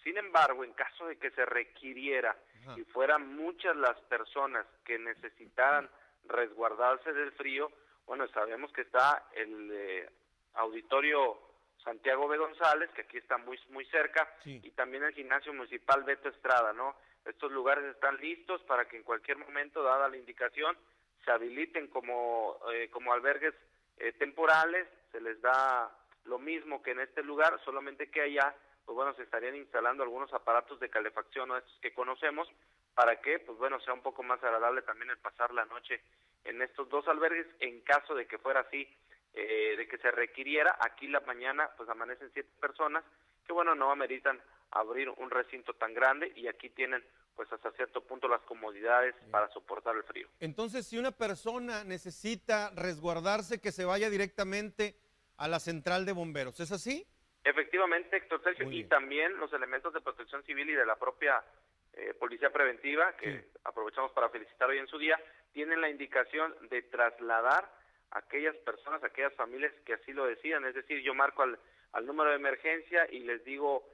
Sin embargo, en caso de que se requiriera Ajá. y fueran muchas las personas que necesitaran resguardarse del frío, bueno, sabemos que está el auditorio Santiago B. González, que aquí está muy cerca, Sí. y también el gimnasio municipal Beto Estrada, ¿no? Estos lugares están listos para que en cualquier momento, dada la indicación, se habiliten como albergues temporales. Se les da lo mismo que en este lugar, solamente que allá, pues bueno, se estarían instalando algunos aparatos de calefacción, ¿no? Estos que conocemos, para que, pues bueno, sea un poco más agradable también el pasar la noche en estos dos albergues, en caso de que fuera así, de que se requiriera. Aquí la mañana, pues amanecen 7 personas, que bueno, no ameritan abrir un recinto tan grande, y aquí tienen, pues hasta cierto punto, las comodidades para soportar el frío. Entonces, si una persona necesita resguardarse, que se vaya directamente a la central de bomberos, ¿es así? Efectivamente, Héctor Sergio, Muy y bien. también los elementos de protección civil y de la propia Policía Preventiva, que Sí. aprovechamos para felicitar hoy en su día, tienen la indicación de trasladar a aquellas personas, a aquellas familias que así lo decidan. Es decir, yo marco al número de emergencia y les digo,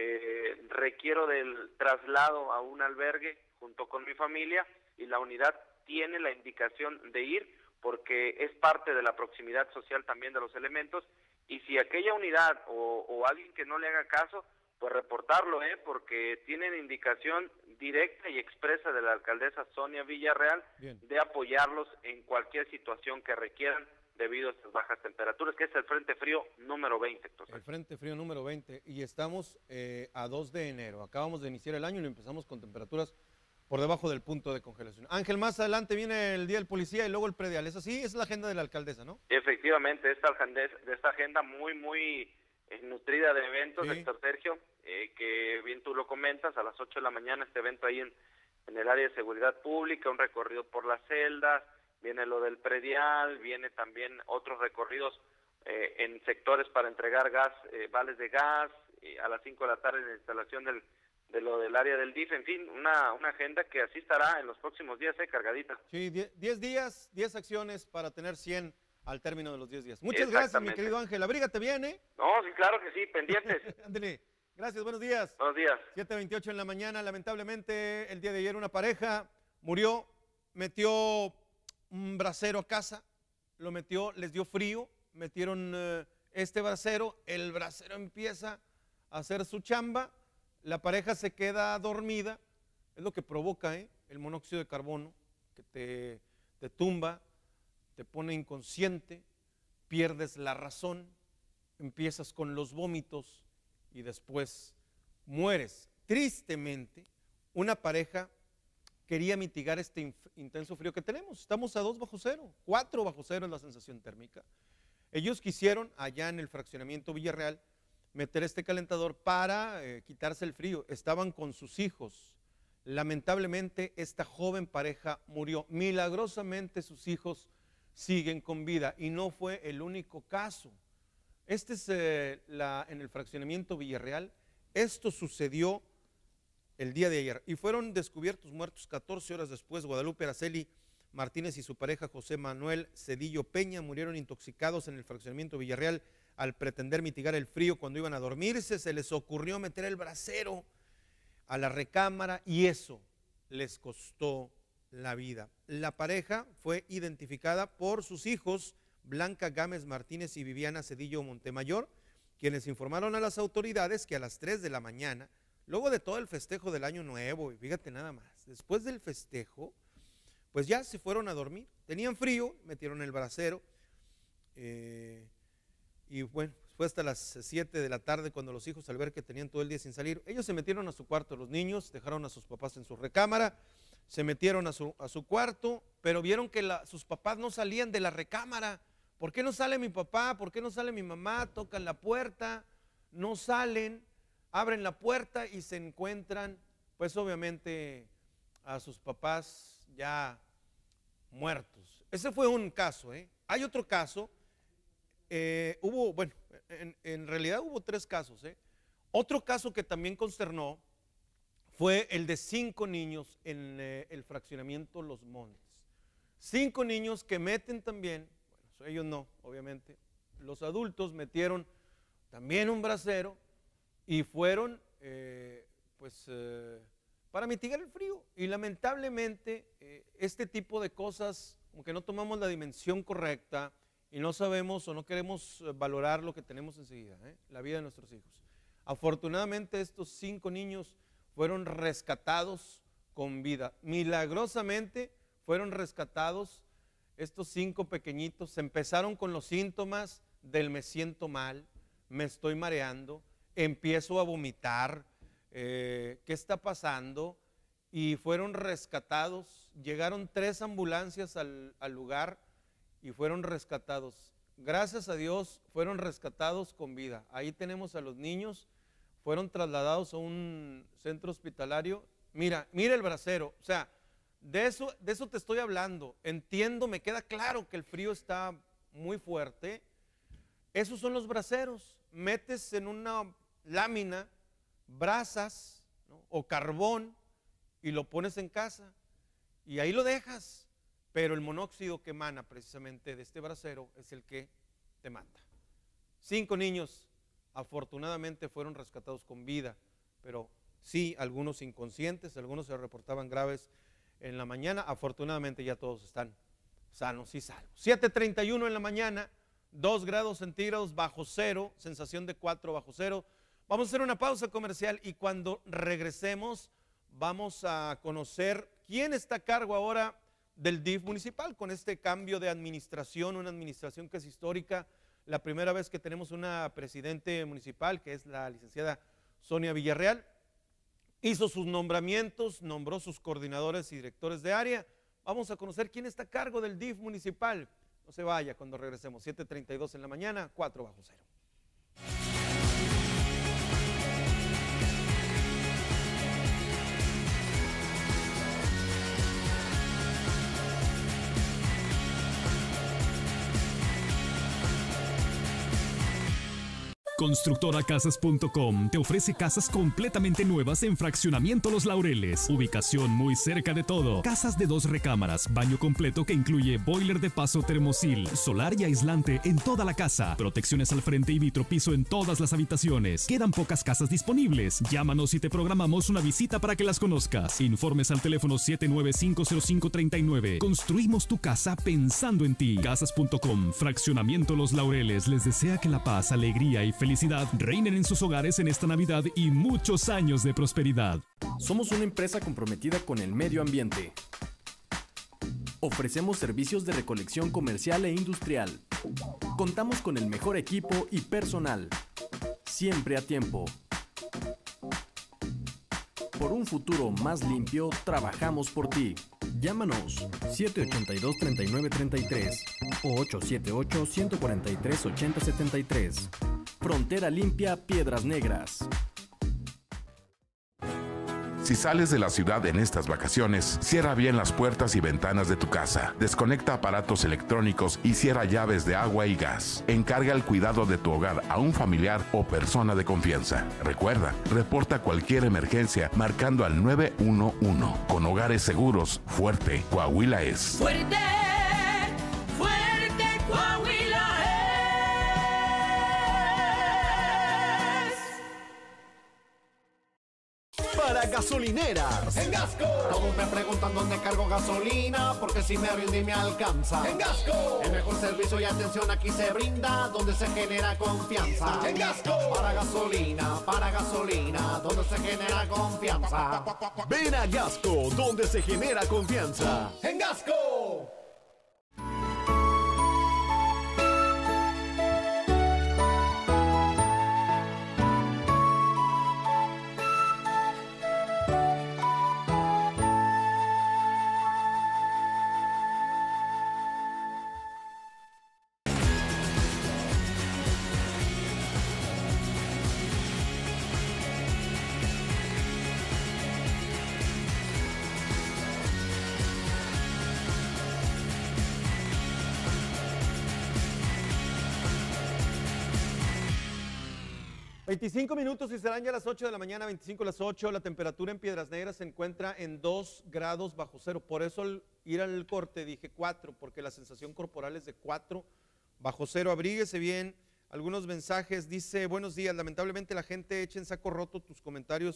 requiero del traslado a un albergue junto con mi familia, y la unidad tiene la indicación de ir, porque es parte de la proximidad social también de los elementos. Y si aquella unidad o alguien que no le haga caso, pues reportarlo, porque tienen indicación directa y expresa de la alcaldesa Sonia Villarreal Bien. de apoyarlos en cualquier situación que requieran debido a estas bajas temperaturas, que es el Frente Frío número 20. El Frente Frío número 20, y estamos a 2 de enero. Acabamos de iniciar el año y lo empezamos con temperaturas por debajo del punto de congelación. Ángel, más adelante viene el Día del Policía y luego el predial. ¿Es así? Es la agenda de la alcaldesa, ¿no? Efectivamente, esta agenda muy nutrida de eventos, Sí. Héctor Sergio, que bien tú lo comentas, a las 8 de la mañana este evento ahí en el área de seguridad pública, un recorrido por las celdas, viene lo del predial, viene también otros recorridos en sectores para entregar gas, vales de gas, a las 5 de la tarde en la instalación de lo del área del DIF, en fin, una agenda que así estará en los próximos días, cargadita. Sí, 10 días, 10 acciones para tener 100 al término de los 10 días. Muchas gracias, mi Exactamente. querido Ángel. Abrígate bien, ¿eh? No, sí, claro que sí, pendientes. Ándale. Gracias, buenos días. Buenos días. 7:28 en la mañana. Lamentablemente, el día de ayer una pareja murió, metió un brasero a casa, lo metió, les dio frío, metieron este brasero, el brasero empieza a hacer su chamba, la pareja se queda dormida, es lo que provoca el monóxido de carbono, que te tumba, te pone inconsciente, pierdes la razón, empiezas con los vómitos y después mueres. Tristemente, una pareja quería mitigar este intenso frío que tenemos. Estamos a 2 bajo cero, 4 bajo cero es la sensación térmica. Ellos quisieron, allá en el fraccionamiento Villarreal, meter este calentador para quitarse el frío. Estaban con sus hijos. Lamentablemente, esta joven pareja murió. Milagrosamente, sus hijos siguen con vida y no fue el único caso. Este es en el fraccionamiento Villarreal. Esto sucedió el día de ayer y fueron descubiertos muertos 14 horas después. Guadalupe Araceli Martínez y su pareja José Manuel Cedillo Peña murieron intoxicados en el fraccionamiento Villarreal al pretender mitigar el frío cuando iban a dormirse. Se les ocurrió meter el brasero a la recámara y eso les costó la vida. La pareja fue identificada por sus hijos Blanca Gámez Martínez y Viviana Cedillo Montemayor, quienes informaron a las autoridades que a las 3 de la mañana, luego de todo el festejo del Año Nuevo, y fíjate nada más, después del festejo, pues ya se fueron a dormir. Tenían frío, metieron el brasero, y bueno, fue hasta las 7 de la tarde cuando los hijos, al ver que tenían todo el día sin salir, ellos se metieron a su cuarto, los niños, dejaron a sus papás en su recámara, se metieron a su cuarto, pero vieron que sus papás no salían de la recámara. ¿Por qué no sale mi papá? ¿Por qué no sale mi mamá? Tocan la puerta, no salen, abren la puerta y se encuentran, pues obviamente, a sus papás ya muertos. Ese fue un caso, Hay otro caso, bueno, en realidad hubo 3 casos, Otro caso que también consternó fue el de 5 niños en el fraccionamiento Los Montes. 5 niños que meten también, bueno, ellos no, obviamente, los adultos metieron también un brasero y fueron para mitigar el frío. Y lamentablemente este tipo de cosas, como que no tomamos la dimensión correcta y no sabemos o no queremos valorar lo que tenemos enseguida, la vida de nuestros hijos. Afortunadamente estos 5 niños fueron rescatados con vida. Milagrosamente fueron rescatados estos 5 pequeñitos. Empezaron con los síntomas del me siento mal, me estoy mareando, empiezo a vomitar, ¿qué está pasando? Y fueron rescatados. Llegaron 3 ambulancias al lugar y fueron rescatados. Gracias a Dios fueron rescatados con vida. Ahí tenemos a los niños, fueron trasladados a un centro hospitalario. Mira el brasero, o sea, de eso te estoy hablando. Entiendo, me queda claro que el frío está muy fuerte. Esos son los braseros. Metes en una lámina brasas, ¿no?, o carbón y lo pones en casa y ahí lo dejas, pero el monóxido que emana precisamente de este brasero es el que te mata. 5 niños afortunadamente fueron rescatados con vida, pero sí, algunos inconscientes, algunos se reportaban graves en la mañana. Afortunadamente ya todos están sanos y salvos. 7:31 en la mañana, 2 grados centígrados bajo cero, sensación de 4 bajo cero. Vamos a hacer una pausa comercial y cuando regresemos vamos a conocer quién está a cargo ahora del DIF municipal con este cambio de administración, una administración que es histórica. La primera vez que tenemos una presidente municipal, que es la licenciada Sonia Villarreal, hizo sus nombramientos, nombró sus coordinadores y directores de área. Vamos a conocer quién está a cargo del DIF municipal. No se vaya cuando regresemos. 7:32 en la mañana, 4 bajo cero. Constructoracasas.com te ofrece casas completamente nuevas en Fraccionamiento Los Laureles. Ubicación muy cerca de todo. Casas de 2 recámaras, baño completo que incluye boiler de paso termosil, solar y aislante en toda la casa, protecciones al frente y vitropiso en todas las habitaciones. Quedan pocas casas disponibles. Llámanos y te programamos una visita para que las conozcas. Informes al teléfono 7950539. Construimos tu casa pensando en ti. Casas.com, Fraccionamiento Los Laureles les desea que la paz, alegría y felicidad reinen en sus hogares en esta Navidad y muchos años de prosperidad. Somos una empresa comprometida con el medio ambiente. Ofrecemos servicios de recolección comercial e industrial. Contamos con el mejor equipo y personal. Siempre a tiempo. Por un futuro más limpio, trabajamos por ti. Llámanos 782-3933 o 878-143-8073. Frontera Limpia Piedras Negras. Si sales de la ciudad en estas vacaciones, cierra bien las puertas y ventanas de tu casa. Desconecta aparatos electrónicos y cierra llaves de agua y gas. Encarga el cuidado de tu hogar a un familiar o persona de confianza. Recuerda, reporta cualquier emergencia marcando al 911. Con Hogares Seguros, Fuerte, Coahuila es. ¡Fuerte! ¡Fuerte, Coahuila es! Para gasolineras. En Gasco. Todos me preguntan dónde cargo gasolina, porque si me rinde me alcanza. En Gasco. El mejor servicio y atención aquí se brinda, donde se genera confianza. En Gasco. Para gasolina, donde se genera confianza. Ven a Gasco, donde se genera confianza. En Gasco. $25 y serán ya las 8 de la mañana, 25 a las 8. La temperatura en Piedras Negras se encuentra en 2 grados bajo cero. Por eso al ir al corte dije 4, porque la sensación corporal es de 4 bajo cero. Abríguese bien. Algunos mensajes. Dice, buenos días, lamentablemente la gente echa en saco roto tus comentarios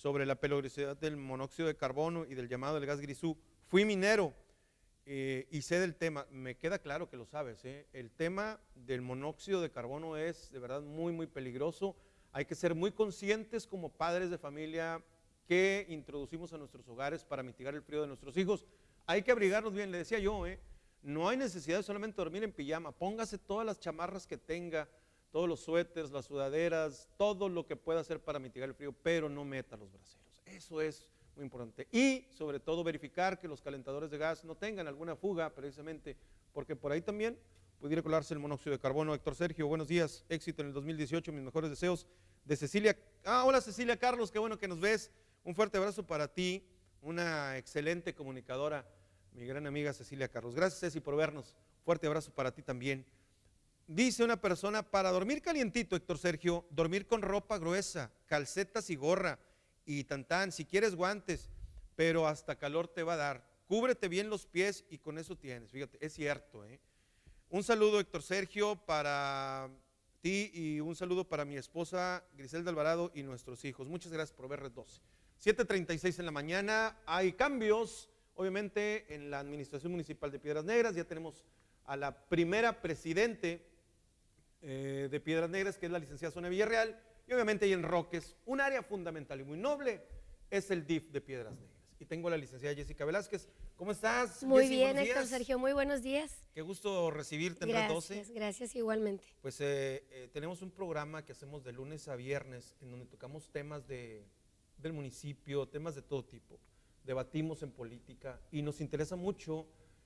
sobre la peligrosidad del monóxido de carbono y del llamado del gas grisú. Fui minero y sé del tema, me queda claro que lo sabes, ¿eh? El tema del monóxido de carbono es de verdad muy, muy peligroso. Hay que ser muy conscientes como padres de familia que introducimos a nuestros hogares para mitigar el frío de nuestros hijos. Hay que abrigarnos bien, le decía yo, no hay necesidad de solamente dormir en pijama, póngase todas las chamarras que tenga, todos los suéteres, las sudaderas, todo lo que pueda hacer para mitigar el frío, pero no meta los braseros. Eso es muy importante. Y sobre todo verificar que los calentadores de gas no tengan alguna fuga, precisamente, porque por ahí también pudiera colarse el monóxido de carbono. Héctor Sergio, buenos días, éxito en el 2018, mis mejores deseos. De Cecilia, hola Cecilia Carlos, qué bueno que nos ves. Un fuerte abrazo para ti, una excelente comunicadora, mi gran amiga Cecilia Carlos. Gracias, Ceci, por vernos. Fuerte abrazo para ti también. Dice una persona, para dormir calientito, Héctor Sergio, dormir con ropa gruesa, calcetas y gorra, y tantán, si quieres guantes, pero hasta calor te va a dar. Cúbrete bien los pies y con eso tienes. Fíjate, es cierto, ¿eh? Un saludo, Héctor Sergio, para ti y un saludo para mi esposa Griselda Alvarado y nuestros hijos. Muchas gracias por ver Red 12. 7:36 en la mañana, hay cambios, obviamente, en la administración municipal de Piedras Negras. Ya tenemos a la primera presidente de Piedras Negras, que es la licenciada Sonia Villarreal, y obviamente hay en Roques, un área fundamental y muy noble, es el DIF de Piedras Negras. Y tengo a la licenciada Jessica Velázquez. ¿Cómo estás? Muy Jessy, bien, Héctor Sergio, muy buenos días. Qué gusto recibirte en Red 12. Gracias, igualmente. Pues tenemos un programa que hacemos de lunes a viernes, en donde tocamos temas del municipio, temas de todo tipo. Debatimos en política y nos interesa mucho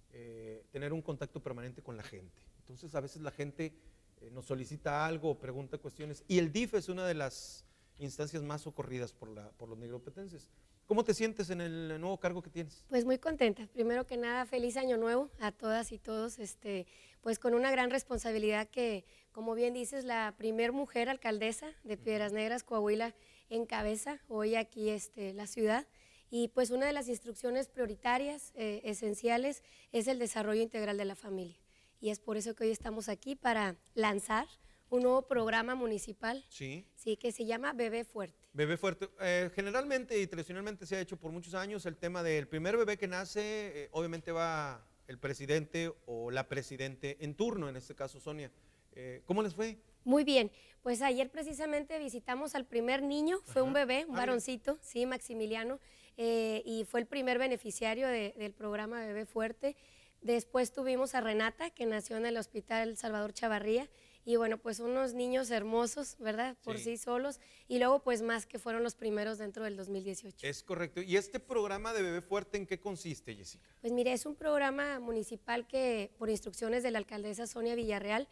tener un contacto permanente con la gente. Entonces a veces la gente nos solicita algo o pregunta cuestiones, y el DIF es una de las instancias más socorridas por los negropetenses. ¿Cómo te sientes en el nuevo cargo que tienes? Pues muy contenta. Primero que nada, feliz año nuevo a todas y todos, pues con una gran responsabilidad que, como bien dices, la primer mujer alcaldesa de Piedras Negras, Coahuila, encabeza hoy aquí la ciudad. Y pues una de las instrucciones prioritarias, esenciales, es el desarrollo integral de la familia. Y es por eso que hoy estamos aquí para lanzar un nuevo programa municipal, sí, que se llama Bebé Fuerte. Bebé Fuerte. Generalmente y tradicionalmente se ha hecho por muchos años el tema del primer bebé que nace, obviamente va el presidente o la presidente en turno, en este caso Sonia. ¿Cómo les fue? Muy bien, pues ayer precisamente visitamos al primer niño, fue un bebé, un varoncito, sí, Maximiliano, y fue el primer beneficiario del programa Bebé Fuerte. Después tuvimos a Renata, que nació en el Hospital Salvador Chavarría, y bueno, pues unos niños hermosos, ¿verdad? Por sí solos, y luego pues más que fueron los primeros dentro del 2018. Es correcto. ¿Y este programa de Bebé Fuerte en qué consiste, Jessica? Pues mire, es un programa municipal que por instrucciones de la alcaldesa Sonia Villarreal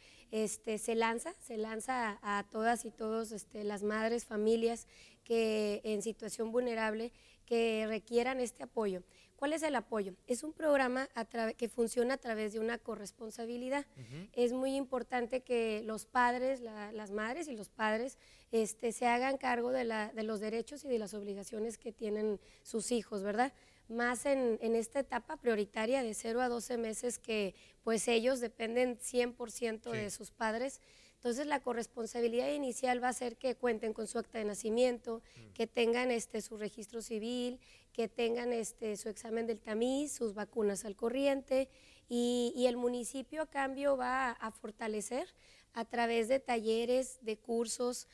se lanza a todas y todos las madres, familias que en situación vulnerable que requieran este apoyo. ¿Cuál es el apoyo? Es un programa que funciona a través de una corresponsabilidad. Es muy importante que los padres, las madres y los padres se hagan cargo de los derechos y de las obligaciones que tienen sus hijos, ¿verdad? Más en esta etapa prioritaria de 0 a 12 meses que pues ellos dependen 100% de sus padres. Entonces la corresponsabilidad inicial va a ser que cuenten con su acta de nacimiento, que tengan su registro civil, que tengan su examen del tamiz, sus vacunas al corriente, y el municipio a cambio va a fortalecer a través de talleres, de cursos,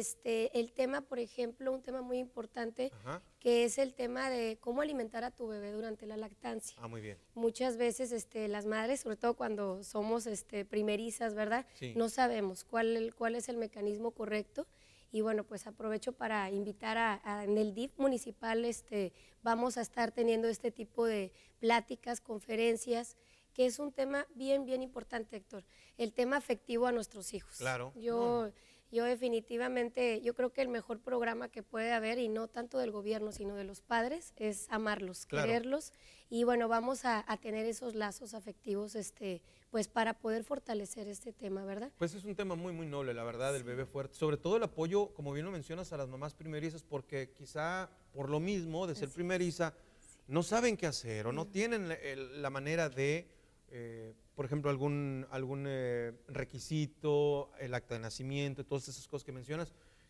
el tema, por ejemplo, un tema muy importante, que es el tema de cómo alimentar a tu bebé durante la lactancia. Ah, muy bien. Muchas veces las madres, sobre todo cuando somos primerizas, ¿verdad? Sí. No sabemos cuál es el mecanismo correcto. Y bueno, pues aprovecho para invitar en el DIF municipal, vamos a estar teniendo este tipo de pláticas, conferencias, que es un tema bien, bien importante, Héctor, el tema afectivo a nuestros hijos. Claro. Yo definitivamente, yo creo que el mejor programa que puede haber, y no tanto del gobierno, sino de los padres, es amarlos, quererlos, y bueno, vamos a tener esos lazos afectivos, pues para poder fortalecer este tema, ¿verdad? Pues es un tema muy, muy noble, la verdad, el Bebé Fuerte, sobre todo el apoyo, como bien lo mencionas, a las mamás primerizas, porque quizá por lo mismo de ser primeriza, no saben qué hacer, o no tienen la manera de... por ejemplo, algún requisito, el acta de nacimiento, todas esas cosas que mencionas,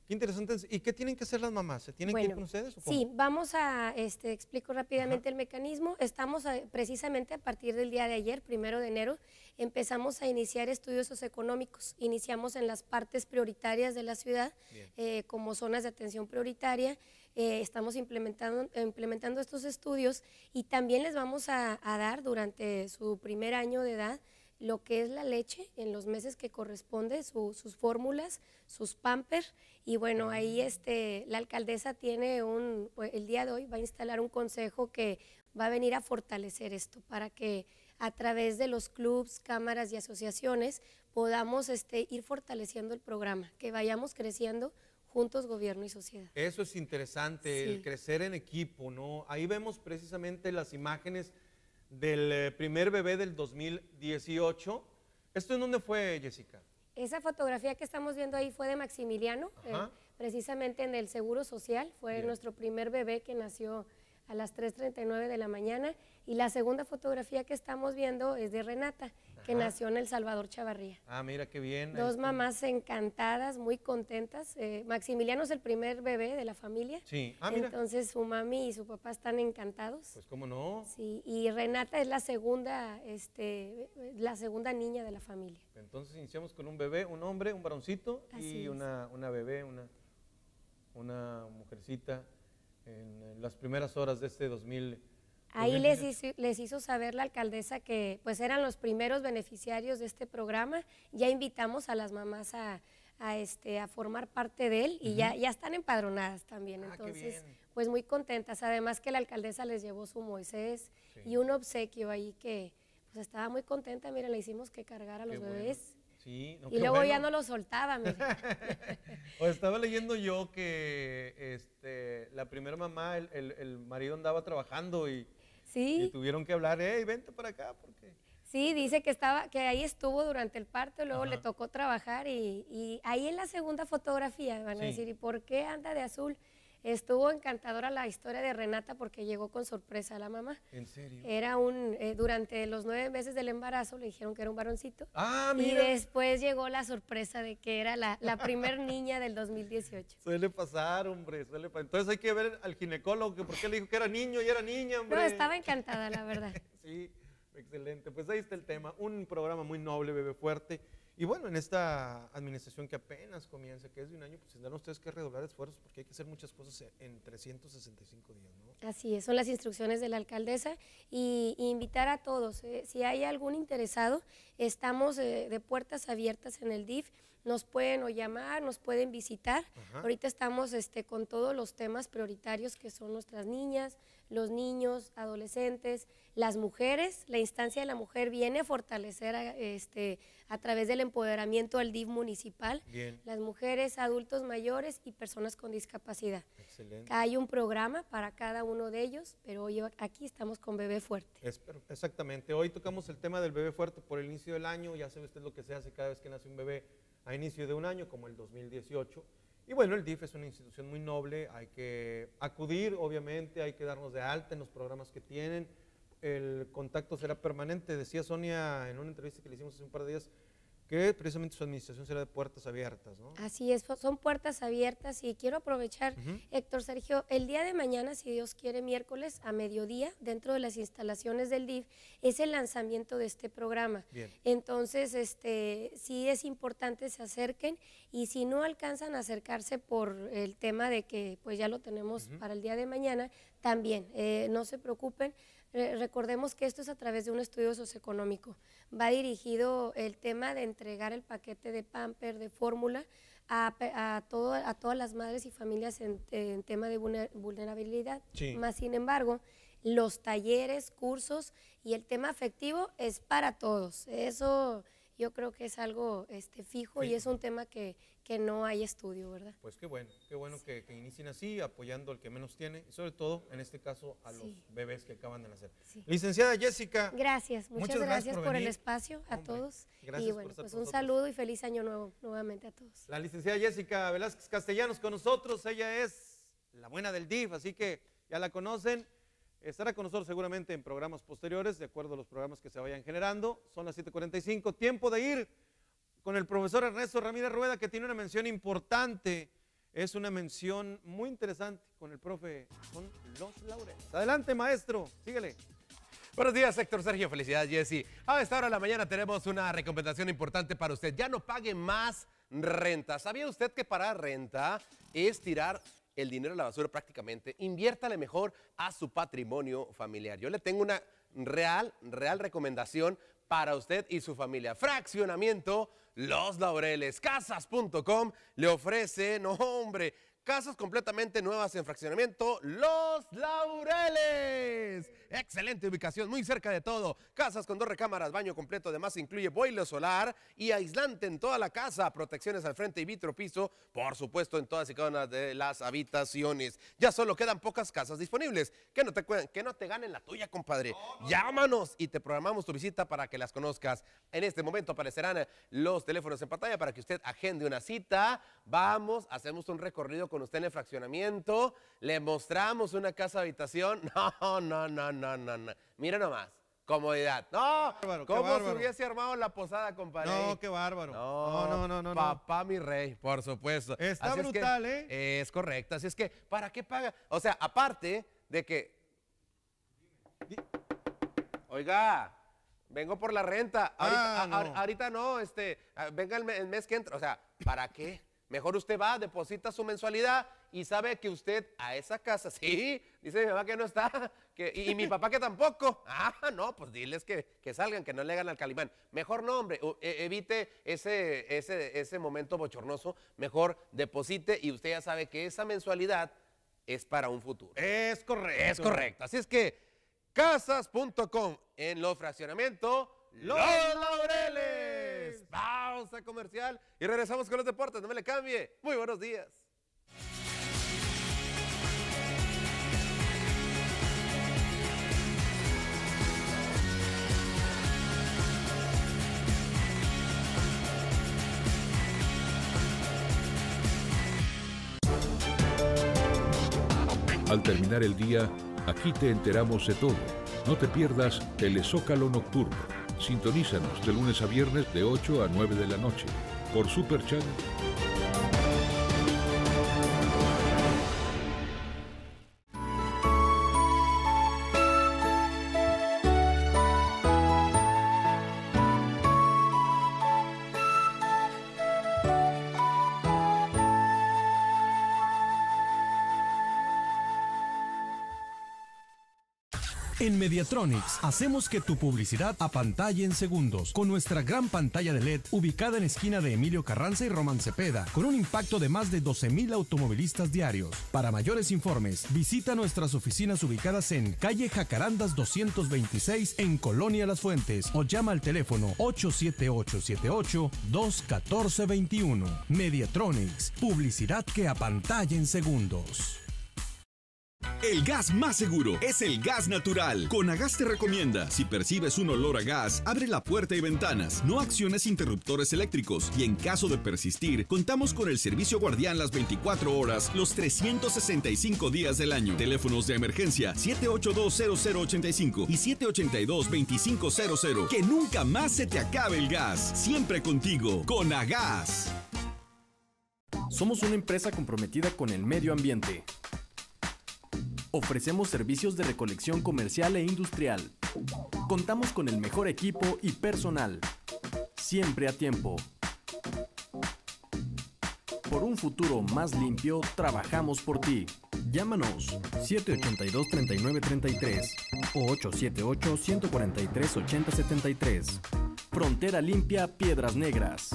Qué interesante. ¿Y qué tienen que hacer las mamás? ¿Se tienen que ir con ustedes? ¿O cómo? Sí, vamos a, explico rápidamente el mecanismo. Estamos precisamente a partir del día de ayer, 1 de enero, empezamos a iniciar estudios socioeconómicos. Iniciamos en las partes prioritarias de la ciudad, como zonas de atención prioritaria. Estamos implementando estos estudios y también les vamos a dar durante su primer año de edad lo que es la leche en los meses que corresponde, sus fórmulas, sus pampers, y bueno, ahí la alcaldesa tiene el día de hoy va a instalar un consejo que va a venir a fortalecer esto, para que a través de los clubs, cámaras y asociaciones podamos ir fortaleciendo el programa, que vayamos creciendo juntos, gobierno y sociedad. Eso es interesante, el crecer en equipo, ¿no? Ahí vemos precisamente las imágenes del primer bebé del 2018. ¿Esto en dónde fue, Jessica? Esa fotografía que estamos viendo ahí fue de Maximiliano, precisamente en el Seguro Social. Fue nuestro primer bebé que nació a las 3:39 de la mañana. Y la segunda fotografía que estamos viendo es de Renata, que nació en El Salvador Chavarría. Ah, mira qué bien. Dos mamás encantadas, muy contentas. Maximiliano es el primer bebé de la familia. Sí. Ah, mira. Entonces su mami y su papá están encantados. Pues cómo no. Sí, y Renata es la segunda niña de la familia. Entonces iniciamos con un bebé, un hombre, un varoncito. Así y es. una bebé, una mujercita en las primeras horas de este 2000. Ahí les hizo saber la alcaldesa que pues eran los primeros beneficiarios de este programa. Ya invitamos a las mamás a formar parte de él y ya están empadronadas también. Entonces, pues muy contentas. Además que la alcaldesa les llevó su Moisés y un obsequio ahí que pues estaba muy contenta. Mira, le hicimos que cargar a los bebés. Sí, no, y luego ya no lo soltaba. Pues estaba leyendo yo que la primera mamá, el marido andaba trabajando y tuvieron que hablar, hey, vente para acá, porque... Sí, dice que ahí estuvo durante el parto, luego le tocó trabajar y ahí en la segunda fotografía van a decir, ¿y por qué anda de azul? Estuvo encantadora la historia de Renata porque llegó con sorpresa a la mamá. ¿En serio? Era durante los 9 meses del embarazo le dijeron que era un varoncito. Ah, mira. Y después llegó la sorpresa de que era la primer niña del 2018. Suele pasar, hombre, Entonces hay que ver al ginecólogo, que por qué le dijo que era niño y era niña, hombre. No, estaba encantada, la verdad. Sí, excelente. Pues ahí está el tema. Un programa muy noble, Bebé Fuerte. Y bueno, en esta administración que apenas comienza, que es de un año, pues tendrán ustedes que redoblar esfuerzos porque hay que hacer muchas cosas en 365 días, ¿no? Así es, son las instrucciones de la alcaldesa y invitar a todos, si hay algún interesado, estamos de puertas abiertas en el DIF, nos pueden o llamar, nos pueden visitar. Ahorita estamos con todos los temas prioritarios que son nuestras niñas, los niños, adolescentes, las mujeres. La instancia de la mujer viene a fortalecer a través del empoderamiento al DIF municipal. Bien. Las mujeres, adultos mayores y personas con discapacidad. Excelente. Hay un programa para cada uno de ellos, pero hoy aquí estamos con Bebé Fuerte. Exactamente. Hoy tocamos el tema del bebé fuerte por el inicio del año. Ya sabe usted lo que se hace cada vez que nace un bebé a inicio de un año, como el 2018. Y bueno, el DIF es una institución muy noble, hay que acudir, obviamente, hay que darnos de alta en los programas que tienen. El contacto será permanente. Decía Sonia en una entrevista que le hicimos hace un par de días que precisamente su administración será de puertas abiertas, ¿no? Así es, son puertas abiertas y quiero aprovechar, Héctor Sergio, el día de mañana, si Dios quiere, miércoles a mediodía, dentro de las instalaciones del DIF, es el lanzamiento de este programa. Bien. Entonces, sí es importante se acerquen y si no alcanzan a acercarse por el tema de que pues ya lo tenemos para el día de mañana, también, no se preocupen. Recordemos que esto es a través de un estudio socioeconómico. Va dirigido el tema de entregar el paquete de pamper, de fórmula, a todas las madres y familias en tema de vulnerabilidad. Sí. Más sin embargo, los talleres, cursos y el tema afectivo es para todos. Eso yo creo que es algo fijo y es un tema que no hay estudio, ¿verdad? Pues qué bueno que inicien así, apoyando al que menos tiene, y sobre todo, en este caso, a los bebés que acaban de nacer. Sí. Licenciada Jessica. Gracias, muchas gracias por el espacio a todos. Gracias y bueno, por estar pues con un nosotros. saludo y feliz año nuevo nuevamente a todos. La licenciada Jessica Velázquez Castellanos con nosotros, ella es la buena del DIF, así que ya la conocen. Estará con nosotros seguramente en programas posteriores, de acuerdo a los programas que se vayan generando. Son las 7:45, tiempo de ir con el profesor Ernesto Ramírez Rueda, que tiene una mención importante es una mención muy interesante con el profe, con los laureles. Adelante, maestro, síguele. Buenos días, Héctor Sergio. Felicidades, Jessy. A esta hora de la mañana tenemos una recomendación importante para usted. Ya no pague más renta. ¿Sabía usted que pagar renta es tirar el dinero a la basura prácticamente? Inviértale mejor a su patrimonio familiar. Yo le tengo una real recomendación para usted y su familia. Fraccionamiento Los Laureles. Casas.com le ofrece, no hombre, casas completamente nuevas en fraccionamiento Los Laureles. Excelente ubicación, muy cerca de todo. Casas con 2 recámaras, baño completo, además incluye boiler solar y aislante en toda la casa. Protecciones al frente y vitropiso, por supuesto, en todas y cada una de las habitaciones. Ya solo quedan pocas casas disponibles. Que no te ganen la tuya, compadre. Llámanos y te programamos tu visita para que las conozcas. En este momento aparecerán los teléfonos en pantalla para que usted agende una cita. Vamos, hacemos un recorrido con usted en el fraccionamiento. Le mostramos una casa habitación. No. Mira nomás, comodidad. No, ¿cómo se hubiese armado la posada, compadre? No, qué bárbaro. No. Papá, mi rey, por supuesto. Está así brutal, es que, es correcto. Así es que, ¿para qué paga? O sea, aparte de que... Oiga, vengo por la renta. Ahorita no, venga el mes que entra. O sea, ¿para qué? Mejor usted va, deposita su mensualidad y sabe que usted a esa casa, sí, dice mi mamá que no está, y mi papá que tampoco. No, pues diles que salgan, que no le hagan al Calimán. Mejor no, hombre, evite ese momento bochornoso, mejor deposite y usted ya sabe que esa mensualidad es para un futuro. Es correcto. Es correcto, así es que casas.com en los fraccionamientos Los Laureles. Pausa comercial y regresamos con los deportes. No me le cambie. Muy buenos días. Al terminar el día, aquí te enteramos de todo. No te pierdas Telezócalo Nocturno. Sintonízanos de lunes a viernes de 8 a 9 de la noche por Super Channel. En Mediatronics hacemos que tu publicidad apantalle en segundos con nuestra gran pantalla de LED ubicada en esquina de Emilio Carranza y Román Cepeda con un impacto de más de 12,000 automovilistas diarios. Para mayores informes, visita nuestras oficinas ubicadas en calle Jacarandas 226 en Colonia Las Fuentes o llama al teléfono 878-214-21. Mediatronics, publicidad que apantalla en segundos. El gas más seguro es el gas natural. Conagas te recomienda, si percibes un olor a gas, abre la puerta y ventanas, no acciones interruptores eléctricos y en caso de persistir, contamos con el servicio guardián las 24 horas, los 365 días del año. Teléfonos de emergencia 782-0085 y 782-2500. Que nunca más se te acabe el gas. Siempre contigo, Conagas. Somos una empresa comprometida con el medio ambiente. Ofrecemos servicios de recolección comercial e industrial. Contamos con el mejor equipo y personal. Siempre a tiempo. Por un futuro más limpio, trabajamos por ti. Llámanos 782-3933 o 878-143-8073. Frontera Limpia Piedras Negras.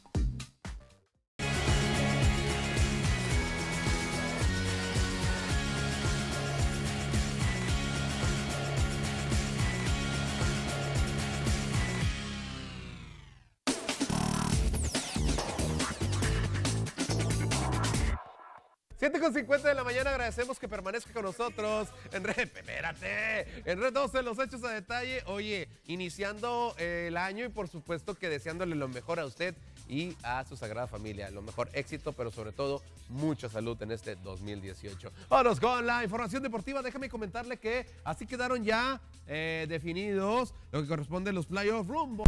Con 50 de la mañana, agradecemos que permanezca con nosotros en Red 12, los hechos a detalle. Oye, iniciando el año y por supuesto que deseándole lo mejor a usted y a su sagrada familia, lo mejor éxito, pero sobre todo mucha salud en este 2018. Vámonos con la información deportiva. Déjame comentarle que así quedaron ya definidos lo que corresponde a los playoffs rumbo.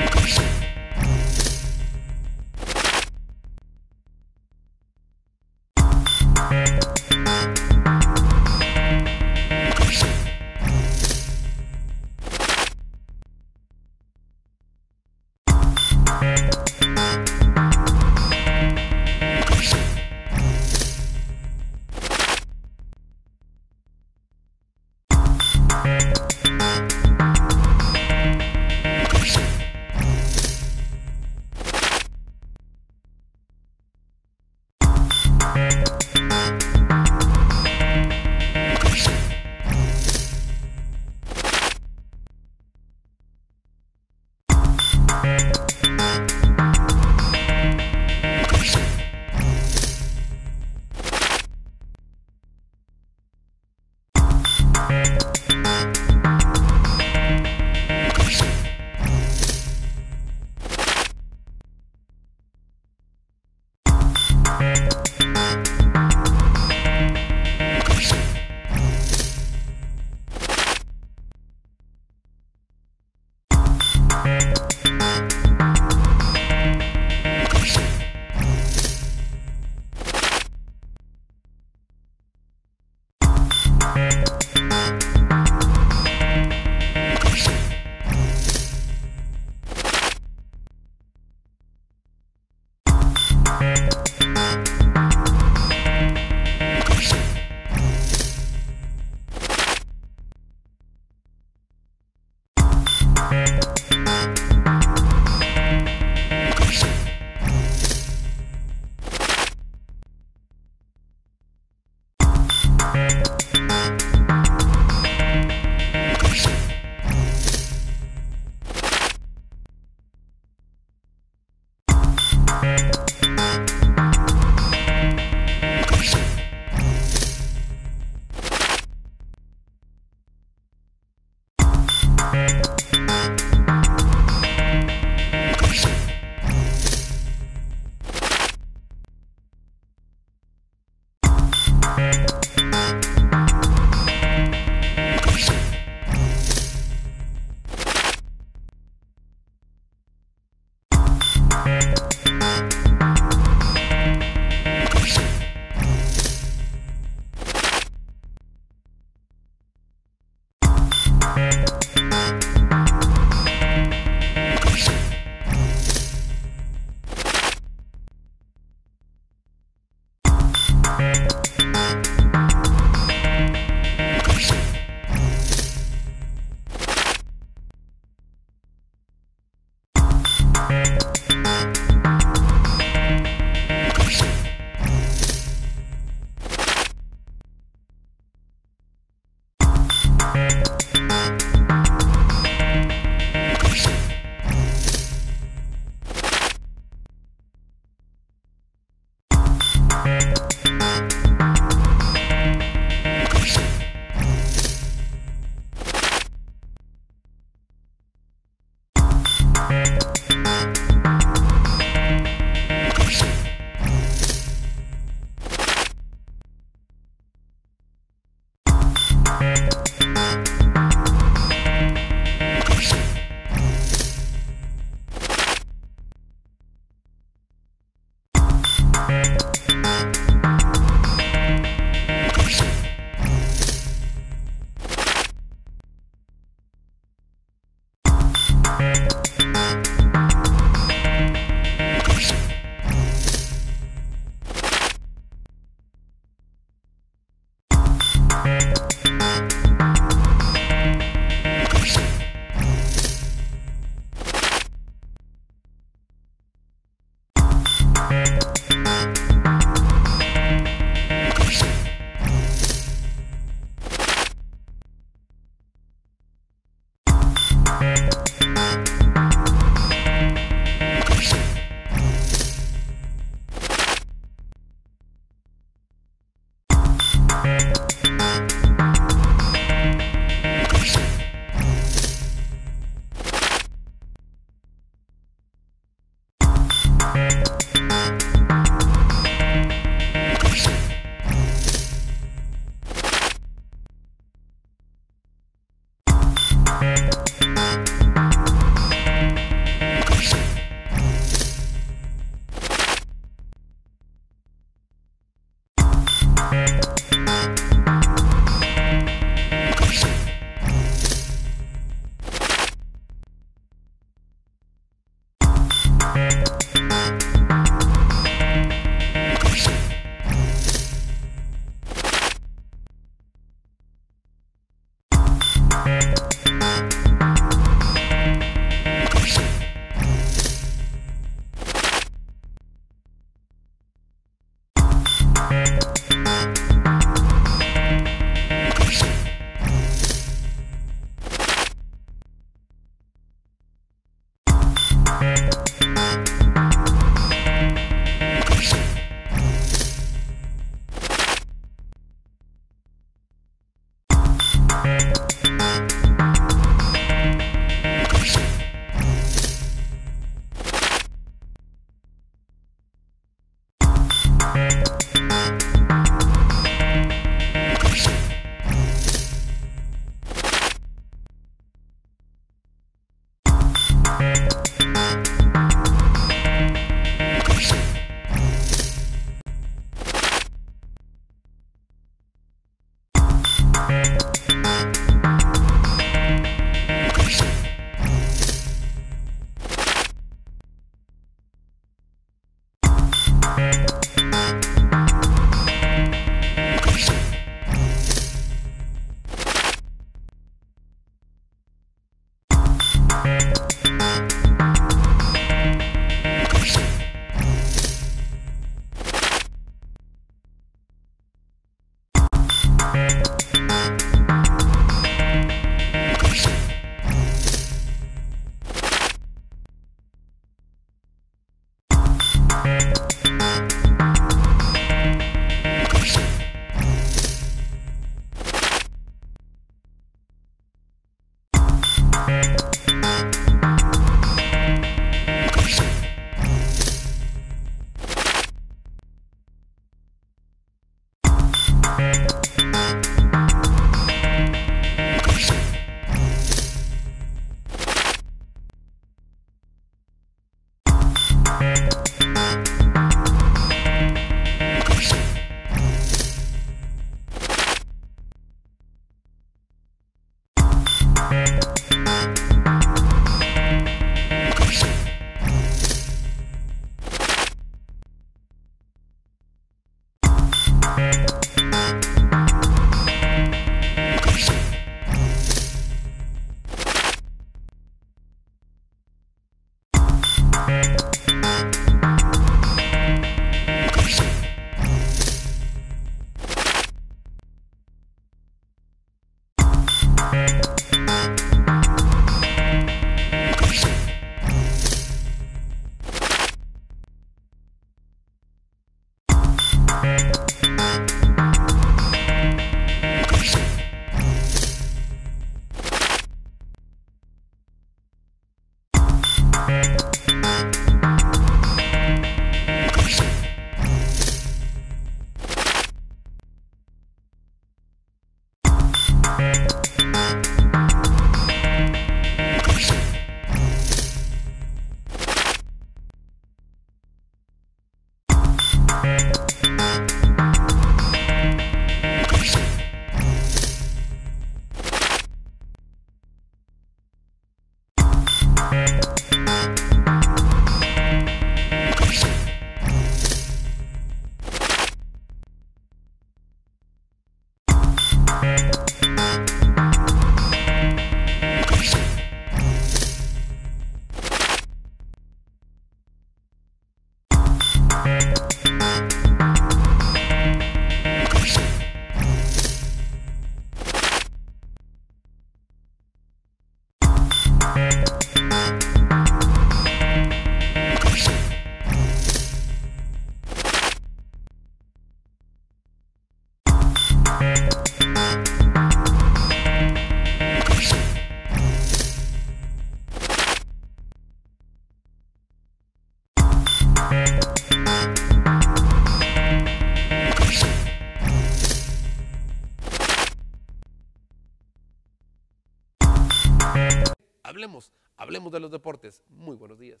hablemos de los deportes. Muy buenos días.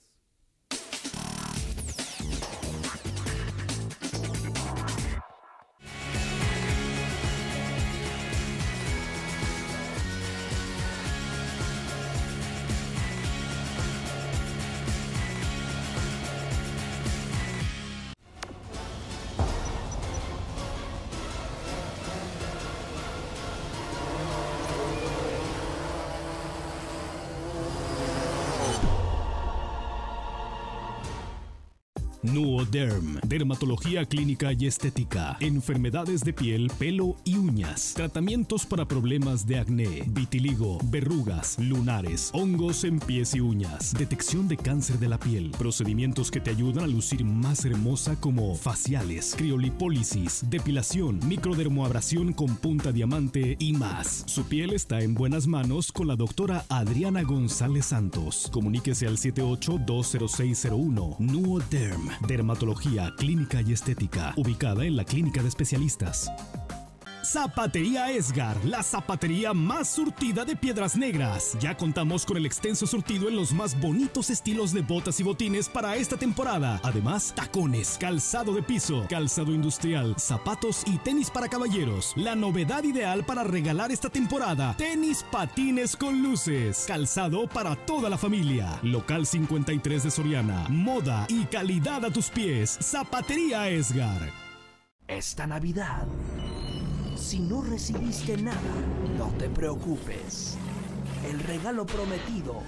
Nuoderm, dermatología clínica y estética, enfermedades de piel, pelo y uñas, tratamientos para problemas de acné, vitiligo, verrugas, lunares, hongos en pies y uñas, detección de cáncer de la piel, procedimientos que te ayudan a lucir más hermosa como faciales, criolipólisis, depilación, microdermoabrasión con punta diamante y más. Su piel está en buenas manos con la doctora Adriana González Santos. Comuníquese al 78-20601. Nuoderm, dermatología clínica y estética, ubicada en la Clínica de Especialistas. Zapatería Esgar, la zapatería más surtida de Piedras Negras. Ya contamos con el extenso surtido en los más bonitos estilos de botas y botines para esta temporada. Además, tacones, calzado de piso, calzado industrial, zapatos y tenis para caballeros. La novedad ideal para regalar esta temporada: tenis patines con luces. Calzado para toda la familia. Local 53 de Soriana. Moda y calidad a tus pies. Zapatería Esgar. Esta Navidad, si no recibiste nada, no te preocupes. El regalo prometido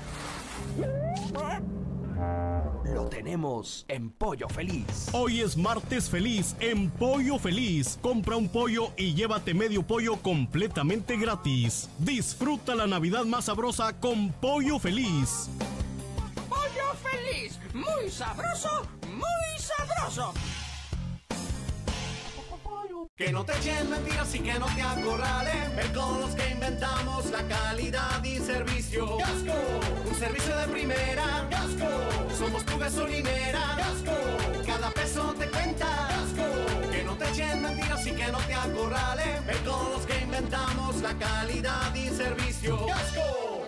lo tenemos en Pollo Feliz. Hoy es martes feliz en Pollo Feliz. Compra un pollo y llévate medio pollo completamente gratis. Disfruta la Navidad más sabrosa con Pollo Feliz. Pollo Feliz, muy sabroso, muy sabroso. Que no te echen mentiras y que no te acorralen. Ven con los que inventamos la calidad y servicio. ¡Gasco! Un servicio de primera. ¡Gasco! Somos tu gasolinera. ¡Gasco! Cada peso te cuenta. ¡Gasco! Que no te echen mentiras y que no te acorralen. Ven con los que inventamos la calidad y servicio. ¡Gasco!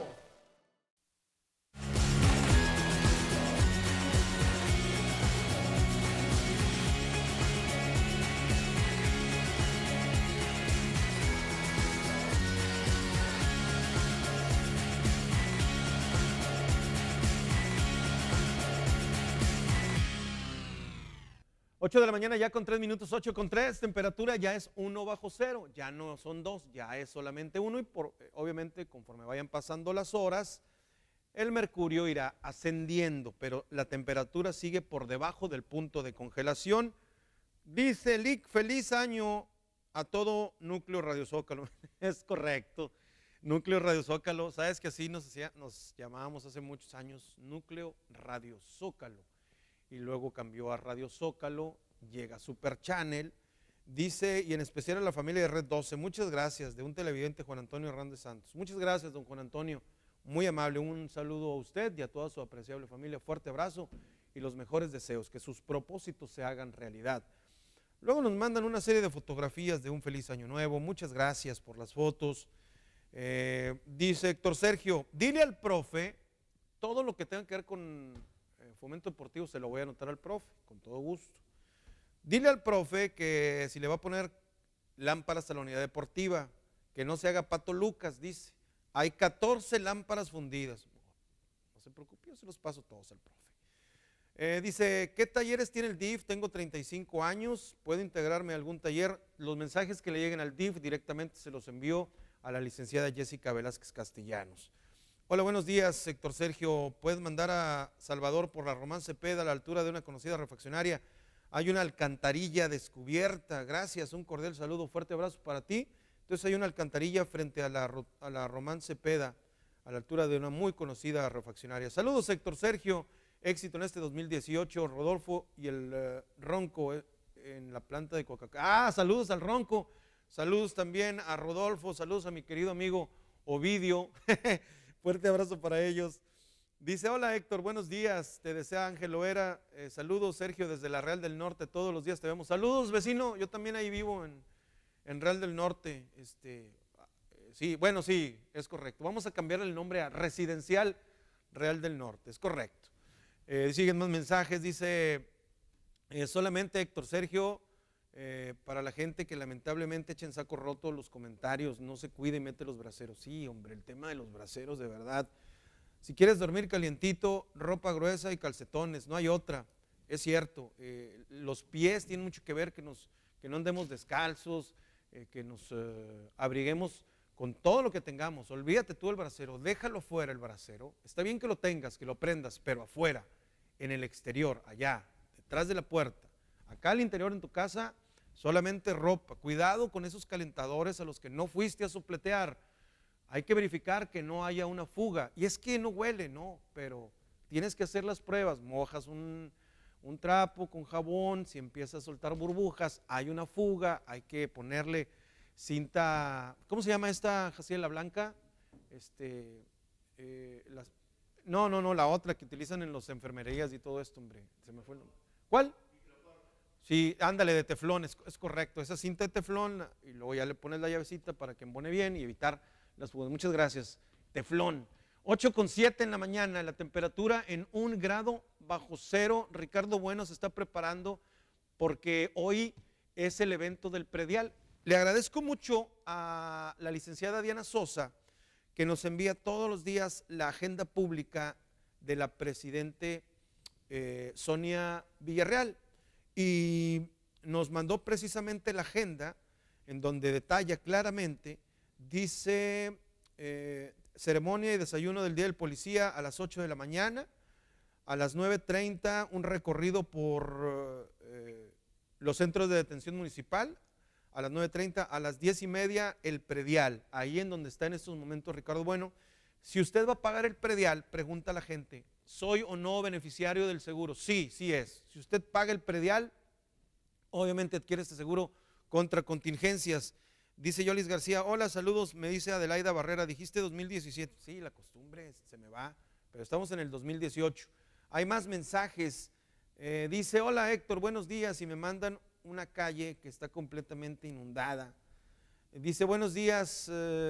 8 de la mañana ya con 3 minutos, 8 con 3, temperatura ya es 1 bajo cero, ya no son 2, ya es solamente 1 y obviamente conforme vayan pasando las horas, el mercurio irá ascendiendo, pero la temperatura sigue por debajo del punto de congelación. Dice Lick, feliz año a todo Núcleo Radio Zócalo. Es correcto, Núcleo Radio Zócalo, sabes que así nos llamábamos hace muchos años, Núcleo Radio Zócalo. Y luego cambió a Radio Zócalo, llega Super Channel, dice, y en especial a la familia de Red 12, muchas gracias, de un televidente, Juan Antonio Hernández Santos. Muchas gracias, don Juan Antonio, muy amable, un saludo a usted y a toda su apreciable familia, fuerte abrazo y los mejores deseos, que sus propósitos se hagan realidad. Luego nos mandan una serie de fotografías de un feliz año nuevo, muchas gracias por las fotos. Dice Héctor Sergio, dile al profe todo lo que tenga que ver con fomento deportivo, se lo voy a anotar al profe, con todo gusto. Dile al profe que si le va a poner lámparas a la unidad deportiva, que no se haga Pato Lucas, dice. Hay 14 lámparas fundidas. No se preocupe, yo se los paso todos al profe. Dice, ¿qué talleres tiene el DIF? Tengo 35 años, ¿puedo integrarme a algún taller? Los mensajes que le lleguen al DIF directamente se los envío a la licenciada Jessica Velázquez Castellanos. Hola, buenos días, Héctor Sergio. ¿Puedes mandar a Salvador por la Román Cepeda a la altura de una conocida refaccionaria? Hay una alcantarilla descubierta. Gracias, un cordial saludo, fuerte abrazo para ti. Entonces hay una alcantarilla frente a la Román Cepeda, a la altura de una muy conocida refaccionaria. Saludos, Héctor Sergio. Éxito en este 2018. Rodolfo y el Ronco en la planta de Coca-Cola. Ah, saludos al Ronco. Saludos también a Rodolfo. Saludos a mi querido amigo Ovidio. Fuerte abrazo para ellos. Dice, hola Héctor, buenos días, te desea Ángel Loera, saludos Sergio desde la Real del Norte, todos los días te vemos. Saludos vecino, yo también ahí vivo en Real del Norte, Sí, bueno, sí, es correcto. Vamos a cambiar el nombre a Residencial Real del Norte, es correcto. Siguen más mensajes, dice solamente Héctor Sergio, para la gente que lamentablemente echa en saco roto los comentarios, no se cuide y mete los braseros. Sí, hombre, el tema de los braseros, de verdad. Si quieres dormir calientito, ropa gruesa y calcetones, no hay otra. Es cierto, los pies tienen mucho que ver, que no andemos descalzos, que nos abriguemos con todo lo que tengamos. Olvídate tú del brasero, déjalo fuera el brasero. Está bien que lo tengas, que lo prendas, pero afuera, en el exterior, allá, detrás de la puerta. Acá al interior en tu casa, solamente ropa. Cuidado con esos calentadores a los que no fuiste a sopletear. Hay que verificar que no haya una fuga. Y es que no huele, no, pero tienes que hacer las pruebas. Mojas un trapo con jabón, si empieza a soltar burbujas, hay una fuga, hay que ponerle cinta, ¿cómo se llama esta, Jaciel, la blanca? No, la otra que utilizan en las enfermerías y todo esto, hombre, se me fue el nombre. ¿Cuál? Sí, ándale, de teflón, es correcto, esa cinta de teflón, y luego ya le pones la llavecita para que embone bien y evitar las fugas. Muchas gracias, teflón. 8:07 en la mañana, la temperatura en 1 grado bajo cero. Ricardo Bueno se está preparando porque hoy es el evento del predial. Le agradezco mucho a la licenciada Diana Sosa, que nos envía todos los días la agenda pública de la presidente Sonia Villarreal, y nos mandó precisamente la agenda en donde detalla claramente, dice ceremonia y desayuno del Día del Policía a las 8 de la mañana, a las 9:30 un recorrido por los centros de detención municipal, a las 9:30, a las 10:30 el predial, ahí en donde está en estos momentos Ricardo Bueno. Si usted va a pagar el predial, pregunta a la gente, ¿soy o no beneficiario del seguro? Sí, sí es. Si usted paga el predial, obviamente adquiere este seguro contra contingencias. Dice Yolis García, hola, saludos, me dice Adelaida Barrera, dijiste 2017. Sí, la costumbre se me va, pero estamos en el 2018. Hay más mensajes. Dice, hola Héctor, buenos días, y me mandan una calle que está completamente inundada. Dice, buenos días,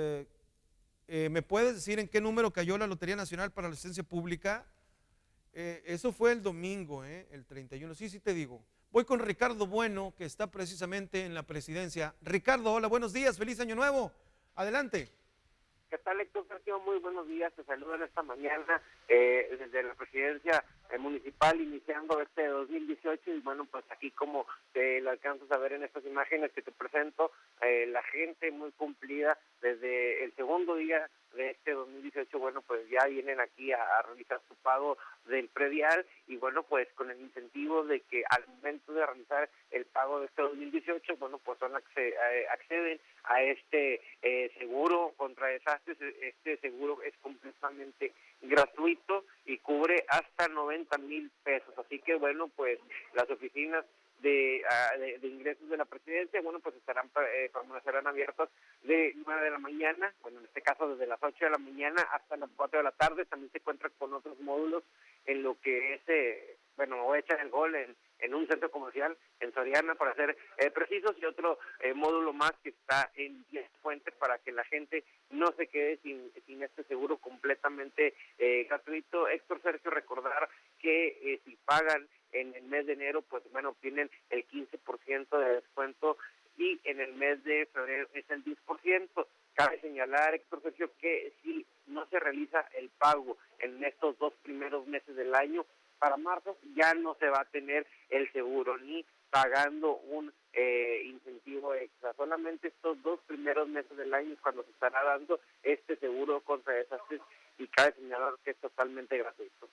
¿me puedes decir en qué número cayó la Lotería Nacional para la Licencia Pública? Eso fue el domingo, el 31, sí te digo. Voy con Ricardo Bueno, que está precisamente en la presidencia. Ricardo, hola, buenos días, feliz año nuevo. Adelante. ¿Qué tal, Héctor Sergio? Muy buenos días, te saludo en esta mañana desde la presidencia municipal iniciando este 2018 y bueno, pues aquí como lo alcanzas a ver en estas imágenes que te presento, la gente muy cumplida desde el segundo día de este 2018, bueno, pues ya vienen aquí a realizar su pago del predial y bueno, pues con el incentivo de que al momento de realizar el pago de este 2018, bueno, pues acceden a este seguro contra desastres. Este seguro es completamente gratuito y cubre hasta 90,000 pesos, así que bueno, pues las oficinas de ingresos de la presidencia, bueno, pues permanecerán abiertas de 9 de la mañana, bueno, en este caso desde las 8 de la mañana hasta las 4 de la tarde. También se cuenta con otros módulos en lo que es, voy a echar el gol en un centro comercial en Soriana, para ser precisos, y otro módulo más que está en Díaz Fuentes para que la gente no se quede sin este seguro completamente gratuito. Héctor Sergio, recordar que si pagan en el mes de enero, pues bueno, obtienen el 15% de descuento y en el mes de febrero es el 10%. Cabe señalar, Héctor Sergio, que si no se realiza el pago en estos 2 primeros meses del año, para marzo ya no se va a tener el seguro ni pagando un incentivo extra. Solamente estos 2 primeros meses del año es cuando se estará dando este seguro contra desastres y cabe señalar que es totalmente gratuito.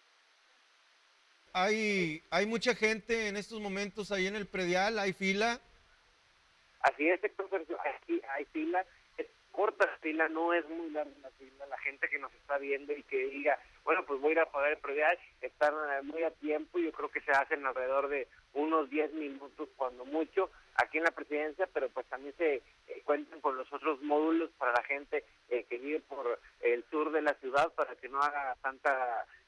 Hay mucha gente en estos momentos ahí en el predial, hay fila. Así es, Héctor Sergio, aquí hay fila, es corta la fila, no es muy larga la fila. La gente que nos está viendo y que diga, bueno, pues voy a ir a pagar el predial, están muy a tiempo. Yo creo que se hacen alrededor de unos 10 minutos cuando mucho aquí en la presidencia, pero pues también se cuentan con los otros módulos para la gente que vive por el sur de la ciudad, para que no haga tanta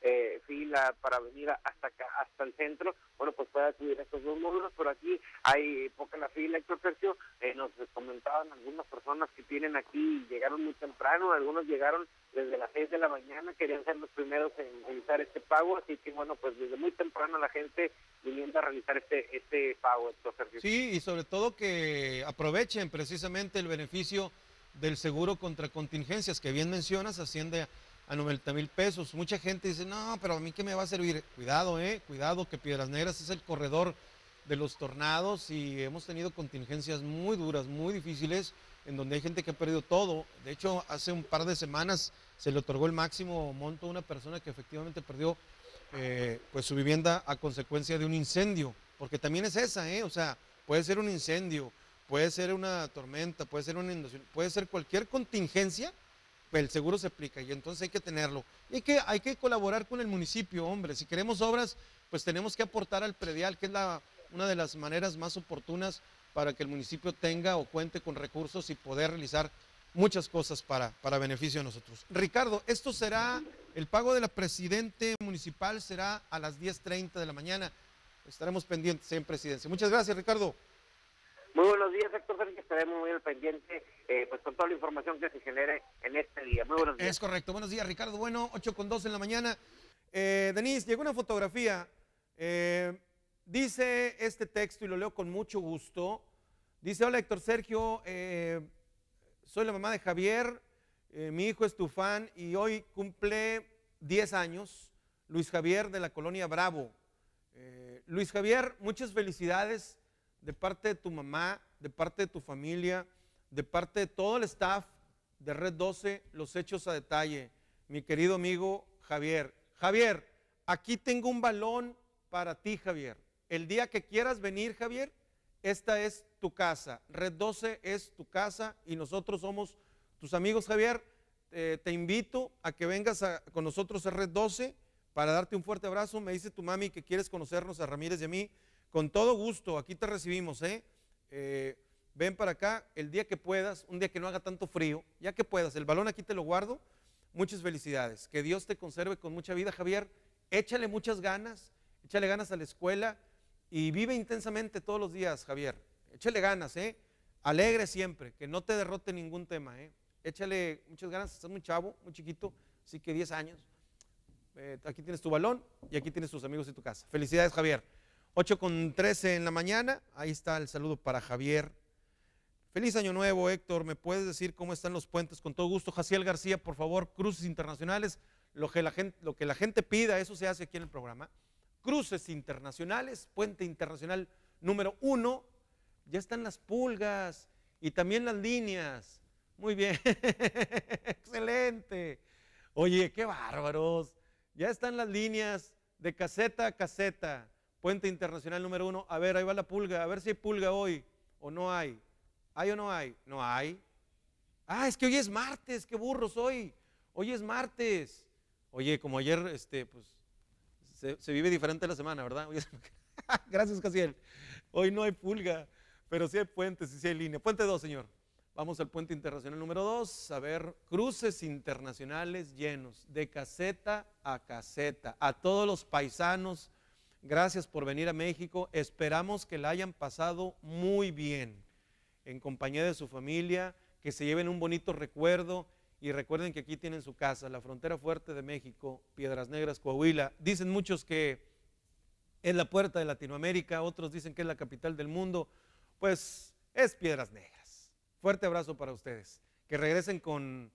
fila para venir hasta acá, hasta el centro, bueno, pues puede acudir a estos dos módulos, pero aquí hay poca la fila, Héctor Sergio. Nos comentaban algunas personas que tienen aquí, llegaron muy temprano, algunos llegaron desde las 6 de la mañana, querían ser los primeros en realizar este pago, así que bueno, pues desde muy temprano la gente viniendo a realizar este pago, Héctor Sergio. Sí, y sobre todo que aprovechen precisamente el beneficio del seguro contra contingencias, que bien mencionas, asciende a 90,000 pesos. Mucha gente dice, no, pero a mí ¿qué me va a servir? Cuidado, cuidado, que Piedras Negras es el corredor de los tornados y hemos tenido contingencias muy duras, muy difíciles, en donde hay gente que ha perdido todo. De hecho, hace un par de semanas se le otorgó el máximo monto a una persona que efectivamente perdió pues su vivienda a consecuencia de un incendio, porque también es esa, o sea, puede ser un incendio, puede ser una tormenta, puede ser una inundación, puede ser cualquier contingencia, el seguro se aplica y entonces hay que tenerlo. Y hay que colaborar con el municipio, hombre. Si queremos obras, pues tenemos que aportar al predial, que es una de las maneras más oportunas para que el municipio tenga o cuente con recursos y poder realizar muchas cosas para beneficio de nosotros. Ricardo, esto será, el pago de la presidente municipal será a las 10:30 de la mañana. Estaremos pendientes en Presidencia. Muchas gracias, Ricardo. Muy buenos días, Héctor Sergio, estaremos muy al pendiente pues con toda la información que se genere en este día. Muy buenos días. Es correcto, buenos días, Ricardo. Bueno, 8:02 en la mañana. Denise, llegó una fotografía. Dice este texto y lo leo con mucho gusto. Dice, hola Héctor Sergio, soy la mamá de Javier, mi hijo es tu fan y hoy cumple 10 años, Luis Javier de la colonia Bravo. Luis Javier, muchas felicidades de parte de tu mamá, de parte de tu familia, de parte de todo el staff de Red 12, los hechos a detalle. Mi querido amigo Javier. Javier, aquí tengo un balón para ti, Javier. El día que quieras venir, Javier, esta es tu casa. Red 12 es tu casa y nosotros somos tus amigos, Javier. Te invito a que vengas con nosotros a Red 12 para darte un fuerte abrazo. Me dice tu mami que quieres conocernos a Ramírez y a mí. Con todo gusto, aquí te recibimos, ven para acá el día que puedas, un día que no haga tanto frío, ya que puedas, el balón aquí te lo guardo. Muchas felicidades, que Dios te conserve con mucha vida, Javier. Échale muchas ganas, échale ganas a la escuela y vive intensamente todos los días, Javier. Échale ganas, alegre siempre, que no te derrote ningún tema, Échale muchas ganas, estás muy chavo, muy chiquito, así que 10 años. Aquí tienes tu balón y aquí tienes tus amigos y tu casa. Felicidades, Javier. 8:13 en la mañana, ahí está el saludo para Javier. Feliz año nuevo, Héctor, ¿me puedes decir cómo están los puentes? Con todo gusto. Jaciel García, por favor, cruces internacionales, lo que la gente pida, eso se hace aquí en el programa. Cruces internacionales, puente internacional número 1, ya están las pulgas y también las líneas. Muy bien, excelente. Oye, qué bárbaros, ya están las líneas de caseta a caseta. Puente internacional número 1, a ver, ahí va la pulga, a ver si hay pulga hoy o no hay. ¿Hay o no hay? No hay. Ah, es que hoy es martes, qué burros hoy. Hoy es martes. Oye, como ayer, pues, se vive diferente la semana, ¿verdad? Gracias, Casiel. Hoy no hay pulga, pero sí hay puentes y sí hay línea. Puente 2, señor. Vamos al puente internacional número 2. A ver, cruces internacionales llenos, de caseta a caseta. A todos los paisanos, gracias por venir a México. Esperamos que la hayan pasado muy bien, en compañía de su familia, que se lleven un bonito recuerdo y recuerden que aquí tienen su casa, la frontera fuerte de México, Piedras Negras, Coahuila. Dicen muchos que es la puerta de Latinoamérica, otros dicen que es la capital del mundo. Pues es Piedras Negras. Fuerte abrazo para ustedes. Que regresen con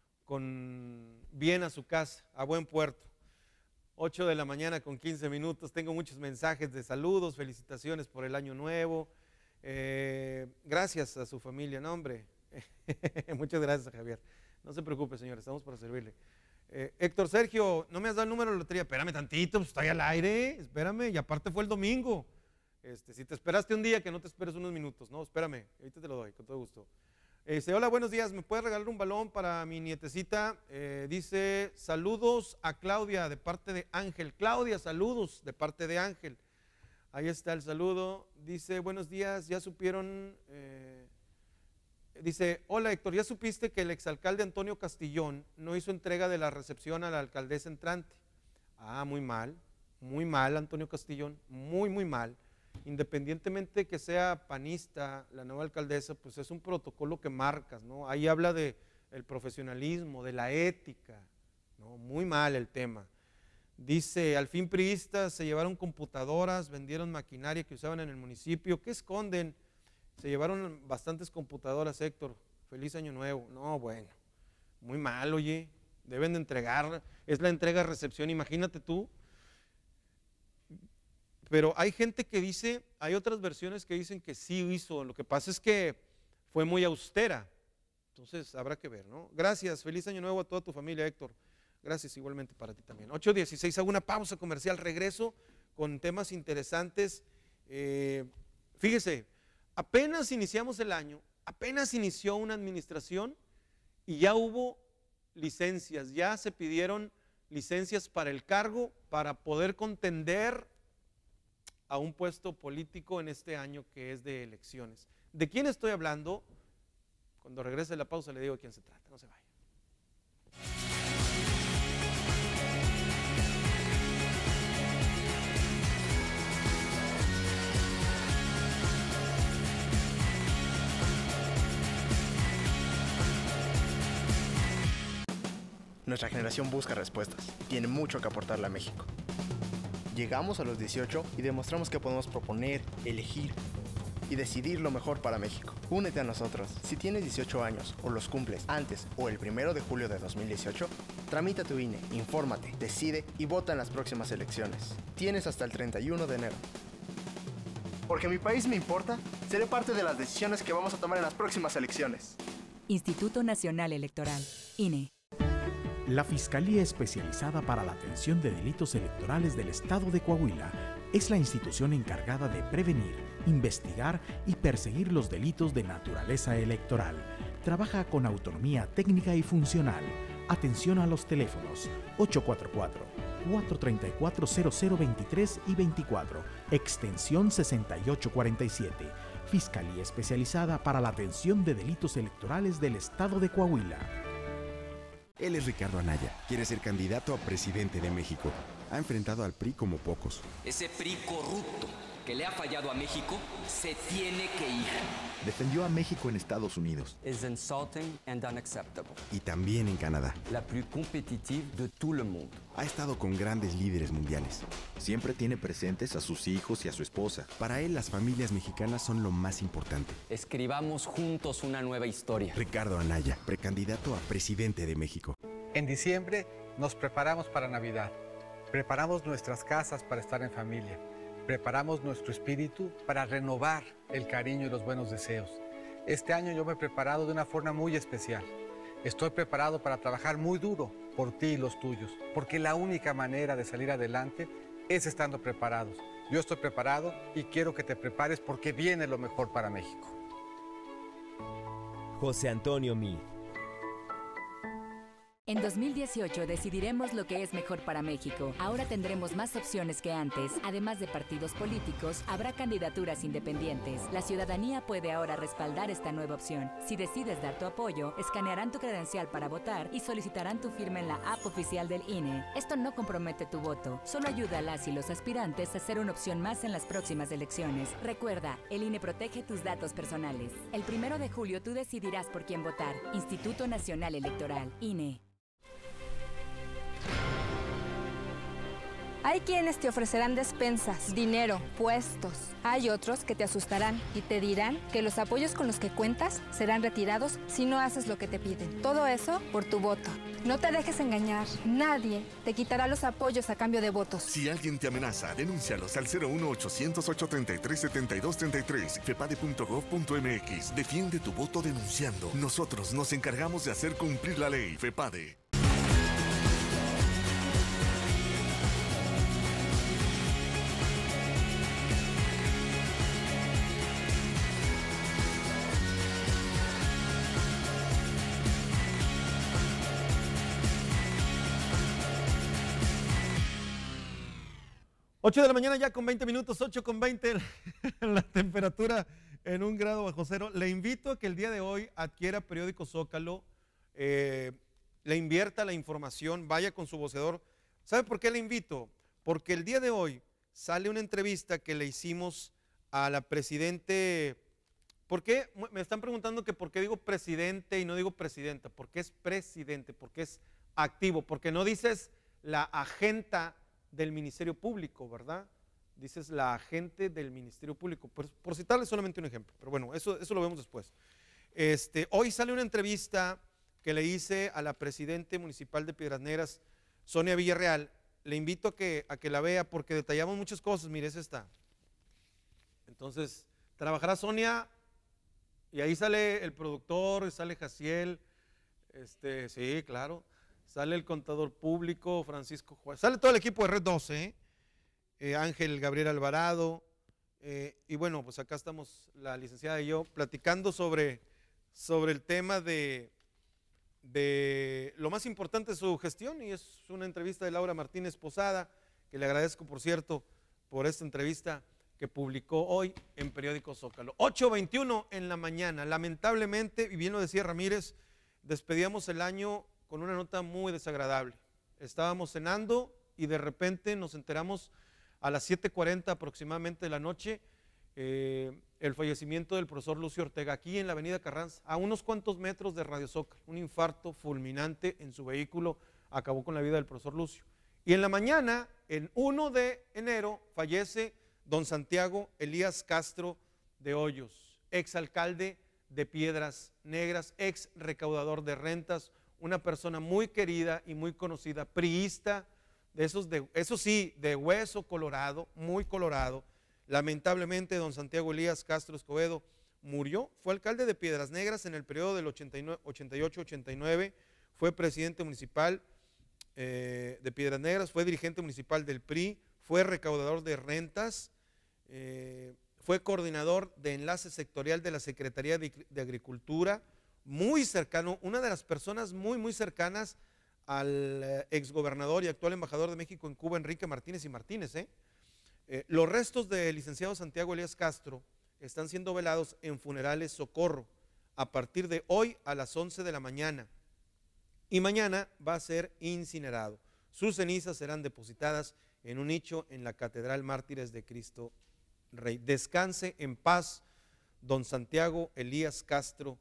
bien a su casa, a buen puerto. 8 de la mañana con 15 minutos. Tengo muchos mensajes de saludos, felicitaciones por el año nuevo. Gracias a su familia, no hombre. Muchas gracias, Javier. No se preocupe, señor, estamos para servirle. Héctor Sergio, no me has dado el número de la lotería. Espérame tantito, pues estoy al aire, espérame. Y aparte fue el domingo. Si te esperaste un día, que no te esperes unos minutos. No, espérame, ahorita te lo doy, con todo gusto. Hola, buenos días, ¿me puedes regalar un balón para mi nietecita? Dice, saludos a Claudia de parte de Ángel. Claudia, saludos de parte de Ángel. Ahí está el saludo. Dice, buenos días, ya supieron, dice, hola Héctor, ¿ya supiste que el exalcalde Antonio Castillón no hizo entrega de la recepción a la alcaldesa entrante? Ah, muy mal, Antonio Castillón, muy mal. Independientemente que sea panista, la nueva alcaldesa, pues es un protocolo que marcas, ¿no? Ahí habla de el profesionalismo, de la ética, ¿no? Muy mal el tema. Dice, al fin priistas se llevaron computadoras, vendieron maquinaria que usaban en el municipio. ¿Qué esconden? Se llevaron bastantes computadoras, Héctor. Feliz año nuevo. No, bueno, muy mal, oye. Deben de entregar, es la entrega-recepción, imagínate tú. Pero hay gente que dice, hay otras versiones que dicen que sí hizo. Lo que pasa es que fue muy austera. Entonces habrá que ver, ¿no? Gracias, feliz año nuevo a toda tu familia, Héctor. Gracias igualmente para ti también. 8:16, hago una pausa comercial, regreso con temas interesantes. Fíjese, apenas iniciamos el año, apenas inició una administración y ya hubo licencias, ya se pidieron licencias para el cargo para poder contender a un puesto político en este año que es de elecciones. ¿De quién estoy hablando? Cuando regrese la pausa le digo de quién se trata, no se vaya. Nuestra generación busca respuestas, tiene mucho que aportarle a México. Llegamos a los 18 y demostramos que podemos proponer, elegir y decidir lo mejor para México. Únete a nosotros. Si tienes 18 años o los cumples antes o el 1 de julio de 2018, tramita tu INE, infórmate, decide y vota en las próximas elecciones. Tienes hasta el 31 de enero. Porque mi país me importa, seré parte de las decisiones que vamos a tomar en las próximas elecciones. Instituto Nacional Electoral, INE. La Fiscalía Especializada para la Atención de Delitos Electorales del Estado de Coahuila es la institución encargada de prevenir, investigar y perseguir los delitos de naturaleza electoral. Trabaja con autonomía técnica y funcional. Atención a los teléfonos 844-434-0023 y 24, extensión 6847. Fiscalía Especializada para la Atención de Delitos Electorales del Estado de Coahuila. Él es Ricardo Anaya, quiere ser candidato a presidente de México. Ha enfrentado al PRI como pocos. Ese PRI corrupto que le ha fallado a México se tiene que ir. Defendió a México en Estados Unidos. Es insulting and unacceptable. Y también en Canadá. La plus competitive de tout le monde. Ha estado con grandes líderes mundiales. Siempre tiene presentes a sus hijos y a su esposa. Para él, las familias mexicanas son lo más importante. Escribamos juntos una nueva historia. Ricardo Anaya, precandidato a presidente de México. En diciembre nos preparamos para Navidad. Preparamos nuestras casas para estar en familia. Preparamos nuestro espíritu para renovar el cariño y los buenos deseos. Este año yo me he preparado de una forma muy especial. Estoy preparado para trabajar muy duro por ti y los tuyos, porque la única manera de salir adelante es estando preparados. Yo estoy preparado y quiero que te prepares porque viene lo mejor para México. José Antonio Meade. En 2018 decidiremos lo que es mejor para México. Ahora tendremos más opciones que antes. Además de partidos políticos, habrá candidaturas independientes. La ciudadanía puede ahora respaldar esta nueva opción. Si decides dar tu apoyo, escanearán tu credencial para votar y solicitarán tu firma en la app oficial del INE. Esto no compromete tu voto, solo ayuda a las y los aspirantes a ser una opción más en las próximas elecciones. Recuerda, el INE protege tus datos personales. El 1 de julio tú decidirás por quién votar. Instituto Nacional Electoral, INE. Hay quienes te ofrecerán despensas, dinero, puestos. Hay otros que te asustarán y te dirán que los apoyos con los que cuentas serán retirados si no haces lo que te piden. Todo eso por tu voto. No te dejes engañar. Nadie te quitará los apoyos a cambio de votos. Si alguien te amenaza, denúncialos al 01800-833-7233, fepade.gov.mx. Defiende tu voto denunciando. Nosotros nos encargamos de hacer cumplir la ley. FEPADE. Ocho de la mañana ya con 20 minutos, 8:20 la temperatura en 1 grado bajo cero. Le invito a que el día de hoy adquiera periódico Zócalo, le invierta la información, vaya con su voceador. ¿Sabe por qué le invito? Porque el día de hoy sale una entrevista que le hicimos a la presidente. ¿Por qué? Me están preguntando que por qué digo presidente y no digo presidenta. Porque es presidente, porque es activo, porque no dices la agenta del Ministerio Público, ¿verdad? Dices la agente del Ministerio Público, por citarle solamente un ejemplo, pero bueno, eso lo vemos después. Hoy sale una entrevista que le hice a la presidente municipal de Piedras Negras, Sonia Villarreal. Le invito a que la vea porque detallamos muchas cosas. Mire, esa está. Entonces, trabajará Sonia y ahí sale el productor, sale Jaciel, sí, claro, sale el contador público, Francisco Juárez, sale todo el equipo de Red 12, Ángel Gabriel Alvarado, y bueno, pues acá estamos la licenciada y yo platicando sobre el tema de lo más importante de su gestión, y es una entrevista de Laura Martínez Posada, que le agradezco, por cierto, por esta entrevista que publicó hoy en Periódico Zócalo. 8:21 en la mañana. Lamentablemente, y bien lo decía Ramírez, despedíamos el año con una nota muy desagradable. Estábamos cenando y de repente nos enteramos a las 7:40 aproximadamente de la noche el fallecimiento del profesor Lucio Ortega, aquí en la avenida Carranza, a unos cuantos metros de Radio Zócalo. Un infarto fulminante en su vehículo acabó con la vida del profesor Lucio. Y en la mañana, en 1 de enero, fallece don Santiago Elías Castro de Hoyos, exalcalde de Piedras Negras, ex recaudador de rentas, una persona muy querida y muy conocida, priista, eso sí, de hueso colorado, muy colorado. Lamentablemente, don Santiago Elías Castro Escobedo murió, fue alcalde de Piedras Negras en el periodo del 88-89, fue presidente municipal de Piedras Negras, fue dirigente municipal del PRI, fue recaudador de rentas, fue coordinador de enlace sectorial de la Secretaría de Agricultura, muy cercano, una de las personas muy cercanas al exgobernador y actual embajador de México en Cuba, Enrique Martínez y Martínez. Los restos del licenciado Santiago Elías Castro están siendo velados en Funerales Socorro a partir de hoy a las 11 de la mañana y mañana va a ser incinerado. Sus cenizas serán depositadas en un nicho en la Catedral Mártires de Cristo Rey. Descanse en paz, don Santiago Elías Castro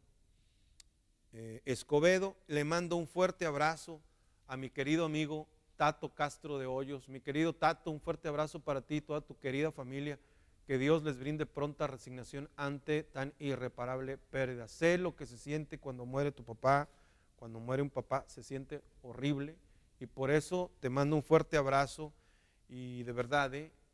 Escobedo. Le mando un fuerte abrazo a mi querido amigo Tato Castro de Hoyos. Mi querido Tato, un fuerte abrazo para ti y toda tu querida familia. Que Dios les brinde pronta resignación ante tan irreparable pérdida. Sé lo que se siente cuando muere tu papá, cuando muere un papá, se siente horrible y por eso te mando un fuerte abrazo y de verdad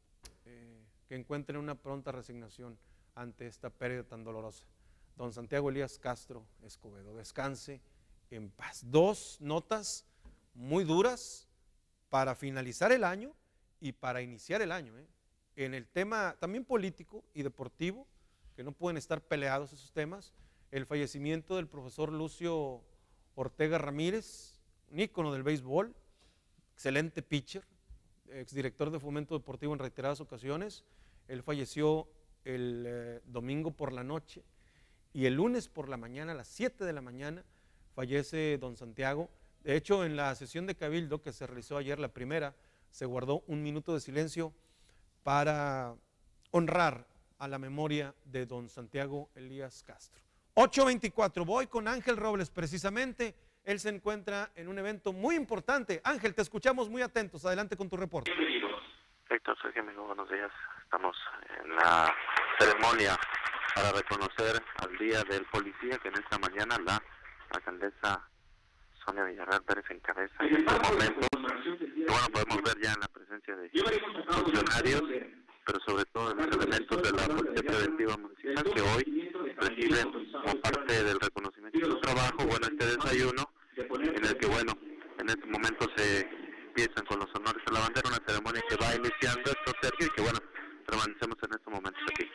que encuentren una pronta resignación ante esta pérdida tan dolorosa. Don Santiago Elías Castro Escobedo, descanse en paz. Dos notas muy duras para finalizar el año y para iniciar el año, en el tema también político y deportivo, que no pueden estar peleados esos temas, el fallecimiento del profesor Lucio Ortega Ramírez, un ícono del béisbol, excelente pitcher, exdirector de Fomento Deportivo en reiteradas ocasiones. Él falleció el domingo por la noche y el lunes por la mañana, a las 7 de la mañana, fallece don Santiago. De hecho, en la sesión de Cabildo que se realizó ayer, la primera, se guardó un minuto de silencio para honrar a la memoria de don Santiago Elías Castro. 8:24, voy con Ángel Robles precisamente, él se encuentra en un evento muy importante. Ángel, te escuchamos muy atentos, adelante con tu reporte. Héctor, Sergio, amigo, buenos días. Estamos en la ceremonia para reconocer al Día del Policía, que en esta mañana la alcaldesa Sonia Villarreal Pérez encabeza en estos momentos. Y bueno, podemos ver ya en la presencia de funcionarios, pero sobre todo de los elementos de la Policía Preventiva Municipal que hoy reciben como parte del reconocimiento de su trabajo, bueno, este desayuno en el que, bueno, en este momento se empiezan con los honores a la bandera, una ceremonia que va iniciando esto, Sergio, y que, bueno, permanecemos en estos momentos aquí.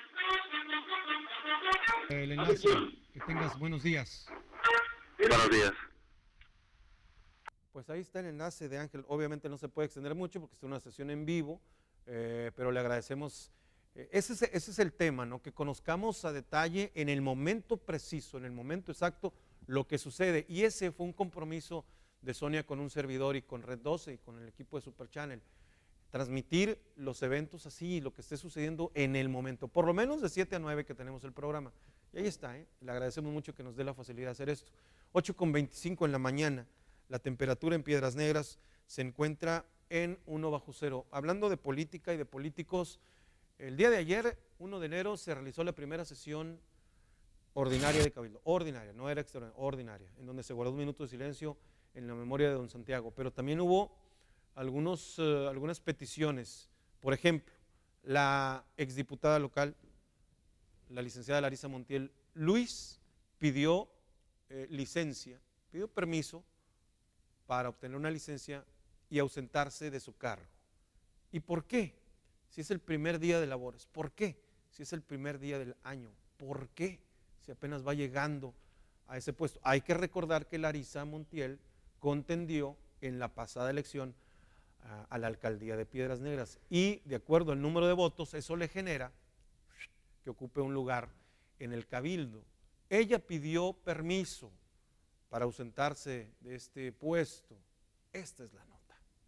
El enlace, que tengas buenos días. Buenos días. Pues ahí está el enlace de Ángel. Obviamente no se puede extender mucho porque es una sesión en vivo, pero le agradecemos. Ese es el tema, ¿no? Que conozcamos a detalle en el momento preciso, en el momento exacto, lo que sucede. Y ese fue un compromiso de Sonia con un servidor y con Red 12 y con el equipo de Super Channel, transmitir los eventos así, lo que esté sucediendo en el momento, por lo menos de 7 a 9 que tenemos el programa. Y ahí está, le agradecemos mucho que nos dé la facilidad de hacer esto. 8:25 en la mañana, la temperatura en Piedras Negras se encuentra en 1 bajo cero. Hablando de política y de políticos, el día de ayer, 1 de enero, se realizó la primera sesión ordinaria de Cabildo, ordinaria, no era extraordinaria, ordinaria, en donde se guardó un minuto de silencio en la memoria de don Santiago, pero también hubo algunas peticiones. Por ejemplo, la exdiputada local, la licenciada Larisa Montiel Luis, pidió licencia, pidió permiso para obtener una licencia y ausentarse de su cargo. ¿Y por qué? Si es el primer día de labores. ¿Por qué? Si es el primer día del año. ¿Por qué? Si apenas va llegando a ese puesto. Hay que recordar que Larisa Montiel contendió en la pasada elección a la alcaldía de Piedras Negras y de acuerdo al número de votos eso le genera que ocupe un lugar en el cabildo. Ella pidió permiso para ausentarse de este puesto. Esta es la nota.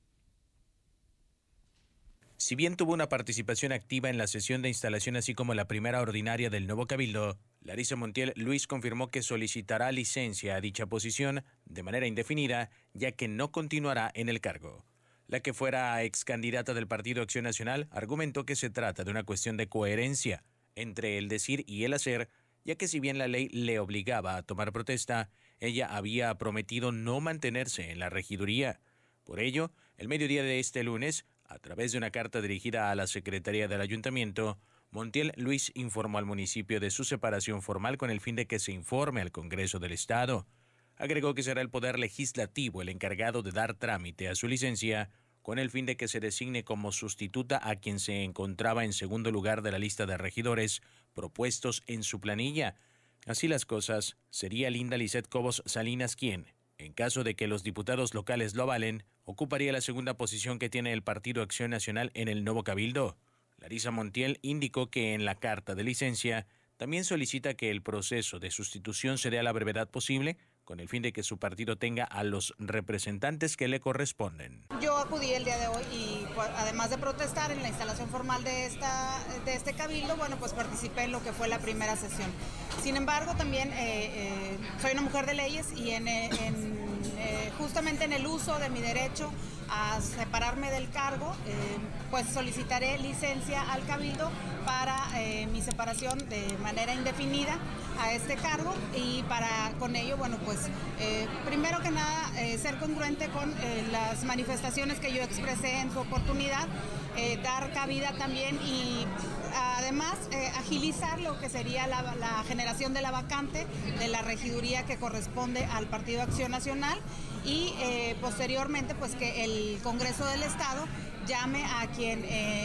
Si bien tuvo una participación activa en la sesión de instalación así como la primera ordinaria del nuevo cabildo, Larisa Montiel Luis confirmó que solicitará licencia a dicha posición de manera indefinida, ya que no continuará en el cargo. La que fuera ex candidata del Partido Acción Nacional argumentó que se trata de una cuestión de coherencia entre el decir y el hacer, ya que si bien la ley le obligaba a tomar protesta, ella había prometido no mantenerse en la regiduría. Por ello, el mediodía de este lunes, a través de una carta dirigida a la Secretaría del Ayuntamiento, Montiel Luis informó al municipio de su separación formal con el fin de que se informe al Congreso del Estado. Agregó que será el Poder Legislativo el encargado de dar trámite a su licencia, con el fin de que se designe como sustituta a quien se encontraba en segundo lugar de la lista de regidores propuestos en su planilla. Así las cosas, sería Linda Lisset Cobos Salinas quien, en caso de que los diputados locales lo avalen, ocuparía la segunda posición que tiene el Partido Acción Nacional en el nuevo cabildo. Larisa Montiel indicó que en la carta de licencia también solicita que el proceso de sustitución se dé a la brevedad posible, con el fin de que su partido tenga a los representantes que le corresponden. Yo acudí el día de hoy y además de protestar en la instalación formal de este cabildo, bueno, pues participé en lo que fue la primera sesión. Sin embargo, también soy una mujer de leyes y justamente en el uso de mi derecho a separarme del cargo, pues solicitaré licencia al cabildo para mi separación de manera indefinida a este cargo y para con ello, bueno, pues primero que nada ser congruente con las manifestaciones que yo expresé en su oportunidad, dar cabida también y además agilizar lo que sería la generación de la vacante de la regiduría que corresponde al Partido Acción Nacional y posteriormente pues que el Congreso del Estado llame a quien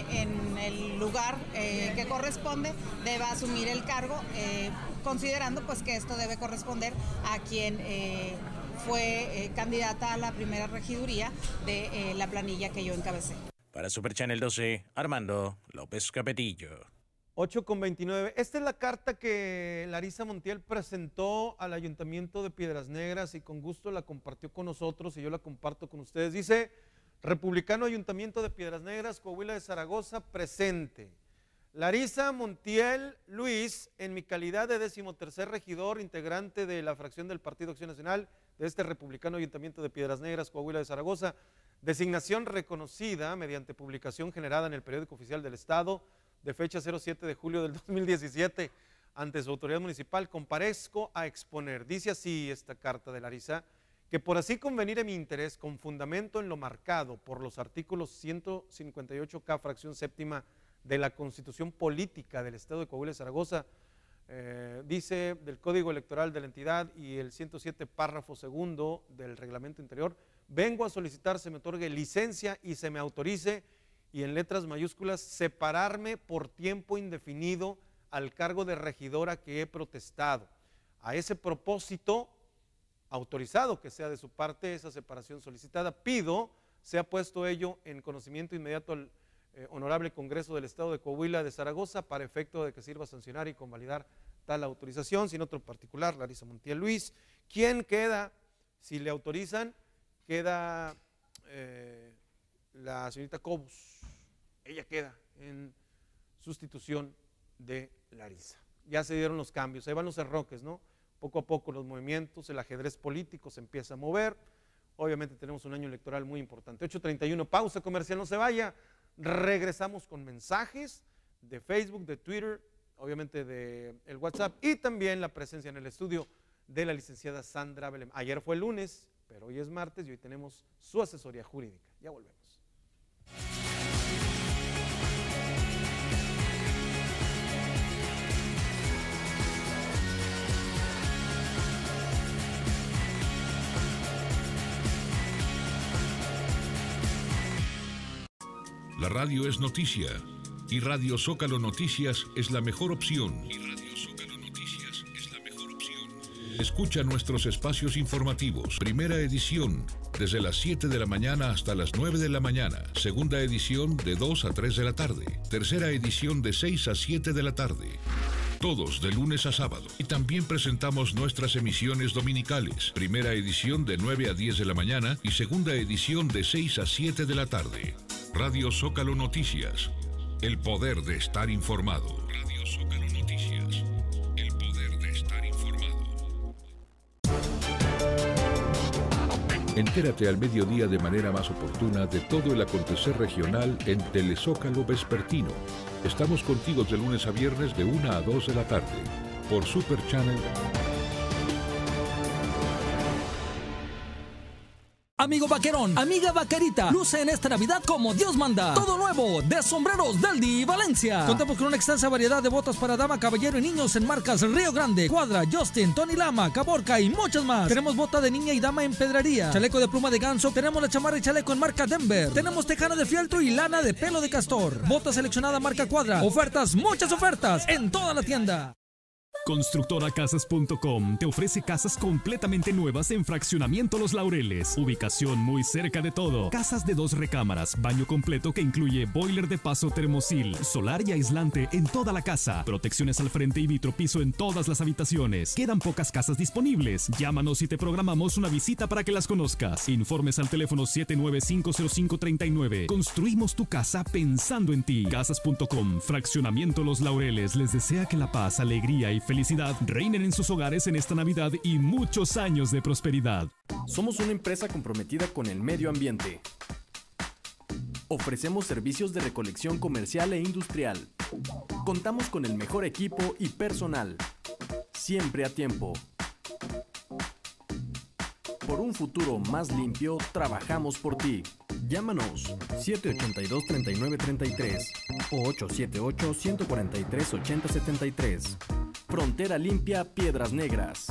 en el lugar que corresponde deba asumir el cargo, considerando pues que esto debe corresponder a quien fue candidata a la primera regiduría de la planilla que yo encabecé. Para Super Channel 12, Armando López Capetillo. 8:29. Esta es la carta que Larisa Montiel presentó al Ayuntamiento de Piedras Negras y con gusto la compartió con nosotros y yo la comparto con ustedes. Dice: Republicano Ayuntamiento de Piedras Negras, Coahuila de Zaragoza, presente. Larisa Montiel Luis, en mi calidad de 13º regidor, integrante de la fracción del Partido Acción Nacional de este Republicano Ayuntamiento de Piedras Negras, Coahuila de Zaragoza, designación reconocida mediante publicación generada en el Periódico Oficial del Estado de fecha 07 de julio del 2017 ante su autoridad municipal, comparezco a exponer, dice así esta carta de Larisa, que por así convenir en mi interés, con fundamento en lo marcado por los artículos 158K, fracción séptima de la Constitución Política del Estado de Coahuila de Zaragoza, dice del Código Electoral de la entidad y el 107 párrafo segundo del Reglamento Interior, vengo a solicitar se me otorgue licencia y se me autorice, y en letras mayúsculas, separarme por tiempo indefinido al cargo de regidora que he protestado. A ese propósito, autorizado que sea de su parte esa separación solicitada, pido sea puesto ello en conocimiento inmediato al Honorable Congreso del Estado de Coahuila de Zaragoza para efecto de que sirva a sancionar y convalidar tal autorización, sin otro particular, Larisa Montiel Luis, quien queda, si le autorizan, queda la señorita Cobos. Ella queda en sustitución de Larisa. Ya se dieron los cambios, ahí van los enroques, ¿no? Poco a poco los movimientos, el ajedrez político se empieza a mover. Obviamente tenemos un año electoral muy importante. 8:31, pausa comercial, no se vaya. Regresamos con mensajes de Facebook, de Twitter, obviamente de el WhatsApp y también la presencia en el estudio de la licenciada Sandra Belém. Ayer fue el lunes, pero hoy es martes y hoy tenemos su asesoría jurídica. Ya volvemos. La radio es noticia y Radio Zócalo Noticias es la mejor opción. Escucha nuestros espacios informativos. Primera edición, desde las 7 de la mañana hasta las 9 de la mañana. Segunda edición, de 2 a 3 de la tarde. Tercera edición, de 6 a 7 de la tarde. Todos de lunes a sábado. Y también presentamos nuestras emisiones dominicales. Primera edición de 9 a 10 de la mañana y segunda edición de 6 a 7 de la tarde. Radio Zócalo Noticias. El poder de estar informado. Radio Zócalo Noticias. El poder de estar informado. Entérate al mediodía de manera más oportuna de todo el acontecer regional en Telezócalo Vespertino. Estamos contigo de lunes a viernes de 1 a 2 de la tarde por Super Channel. Amigo vaquerón, amiga vaquerita, luce en esta Navidad como Dios manda. Todo nuevo de Sombreros Deldi Valencia. Contamos con una extensa variedad de botas para dama, caballero y niños en marcas Río Grande, Cuadra, Justin, Tony Lama, Caborca y muchas más. Tenemos bota de niña y dama en pedrería, chaleco de pluma de ganso, tenemos la chamarra y chaleco en marca Denver, tenemos tejana de fieltro y lana de pelo de castor, bota seleccionada marca Cuadra, ofertas, muchas ofertas en toda la tienda. Constructoracasas.com te ofrece casas completamente nuevas en Fraccionamiento Los Laureles. Ubicación muy cerca de todo. Casas de 2 recámaras, baño completo que incluye boiler de paso termosil, solar y aislante en toda la casa, protecciones al frente y vitropiso en todas las habitaciones. Quedan pocas casas disponibles. Llámanos y te programamos una visita para que las conozcas. Informes al teléfono 7950539. Construimos tu casa pensando en ti. Casas.com, Fraccionamiento Los Laureles les desea que la paz, alegría y felicidad reinen en sus hogares en esta Navidad y muchos años de prosperidad. Somos una empresa comprometida con el medio ambiente. Ofrecemos servicios de recolección comercial e industrial. Contamos con el mejor equipo y personal. Siempre a tiempo. Por un futuro más limpio, trabajamos por ti. Llámanos 782-3933 o 878-143-8073. Frontera Limpia Piedras Negras.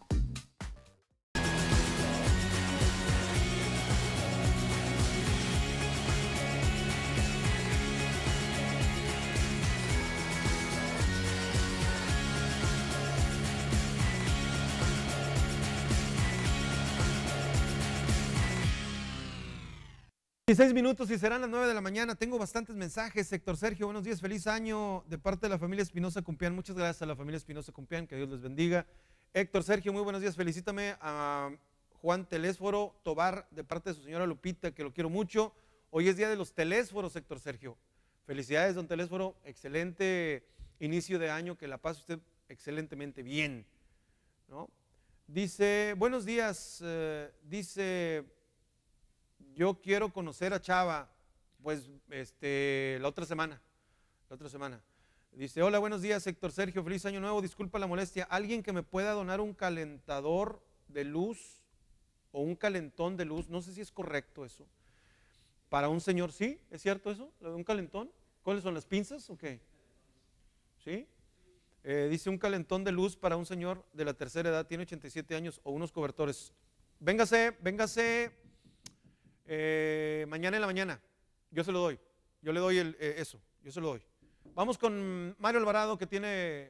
Y 6 minutos y serán las 9 de la mañana. Tengo bastantes mensajes. Héctor Sergio, buenos días, feliz año de parte de la familia Espinosa Cumpián. Muchas gracias a la familia Espinosa Cumpián, que Dios les bendiga. Héctor Sergio, muy buenos días, felicítame a Juan Telésforo Tobar de parte de su señora Lupita, que lo quiero mucho. Hoy es día de los telésforos, Héctor Sergio. Felicidades, don Telésforo, excelente inicio de año, que la pase usted excelentemente bien, ¿no? Dice, buenos días, dice... Yo quiero conocer a Chava, pues, la otra semana. Dice, hola, buenos días, Héctor Sergio, feliz año nuevo, disculpa la molestia. ¿Alguien que me pueda donar un calentador de luz o un calentón de luz? No sé si es correcto eso. Para un señor, ¿sí? ¿Es cierto eso? ¿Lo de un calentón? ¿Cuáles son, las pinzas o qué? ¿Sí? Dice un calentón de luz para un señor de la tercera edad, tiene 87 años, o unos cobertores. Véngase. Mañana en la mañana, yo se lo doy, yo le doy eso, yo se lo doy. Vamos con Mario Alvarado que tiene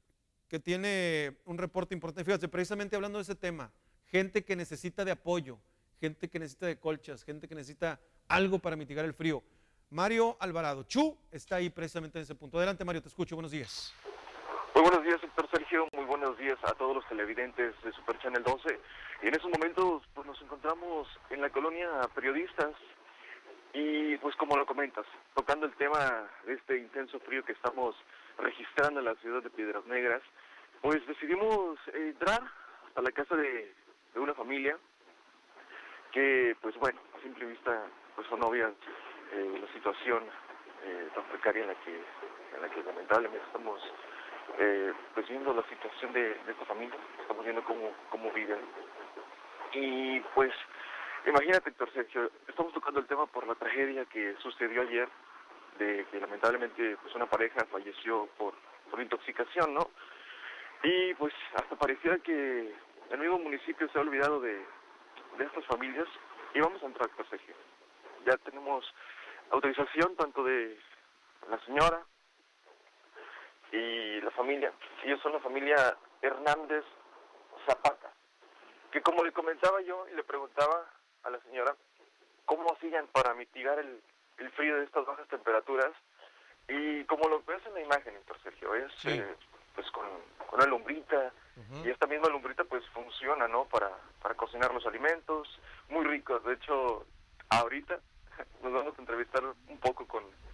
un reporte importante. Fíjate, precisamente hablando de ese tema, gente que necesita de apoyo, gente que necesita de colchas, gente que necesita algo para mitigar el frío. Mario Alvarado, Chu está ahí precisamente en ese punto. Adelante, Mario, te escucho, buenos días. Muy buenos días, doctor Sergio. Muy buenos días a todos los televidentes de Super Channel 12. Y en estos momentos pues nos encontramos en la colonia Periodistas y pues como lo comentas, tocando el tema de este intenso frío que estamos registrando en la ciudad de Piedras Negras, pues decidimos entrar a la casa de una familia que pues bueno, a simple vista pues son obvias la situación tan precaria en la que lamentablemente estamos pues viendo la situación de esta familia, estamos viendo cómo viven. Y pues imagínate, doctor Sergio, estamos tocando el tema por la tragedia que sucedió ayer, de que lamentablemente pues una pareja falleció por intoxicación, ¿no? Y pues hasta pareciera que el mismo municipio se ha olvidado de estas familias. Y vamos a entrar, doctor Sergio. Ya tenemos autorización tanto de la señora y la familia. Ellos son la familia Hernández Zapata, que como le comentaba yo y le preguntaba a la señora cómo hacían para mitigar el frío de estas bajas temperaturas, y como lo ves en la imagen, doctor Sergio, es sí. Pues con una lumbrita, y esta misma lumbrita pues funciona, ¿no? Para cocinar los alimentos, muy ricos. De hecho, ahorita nos vamos a entrevistar un poco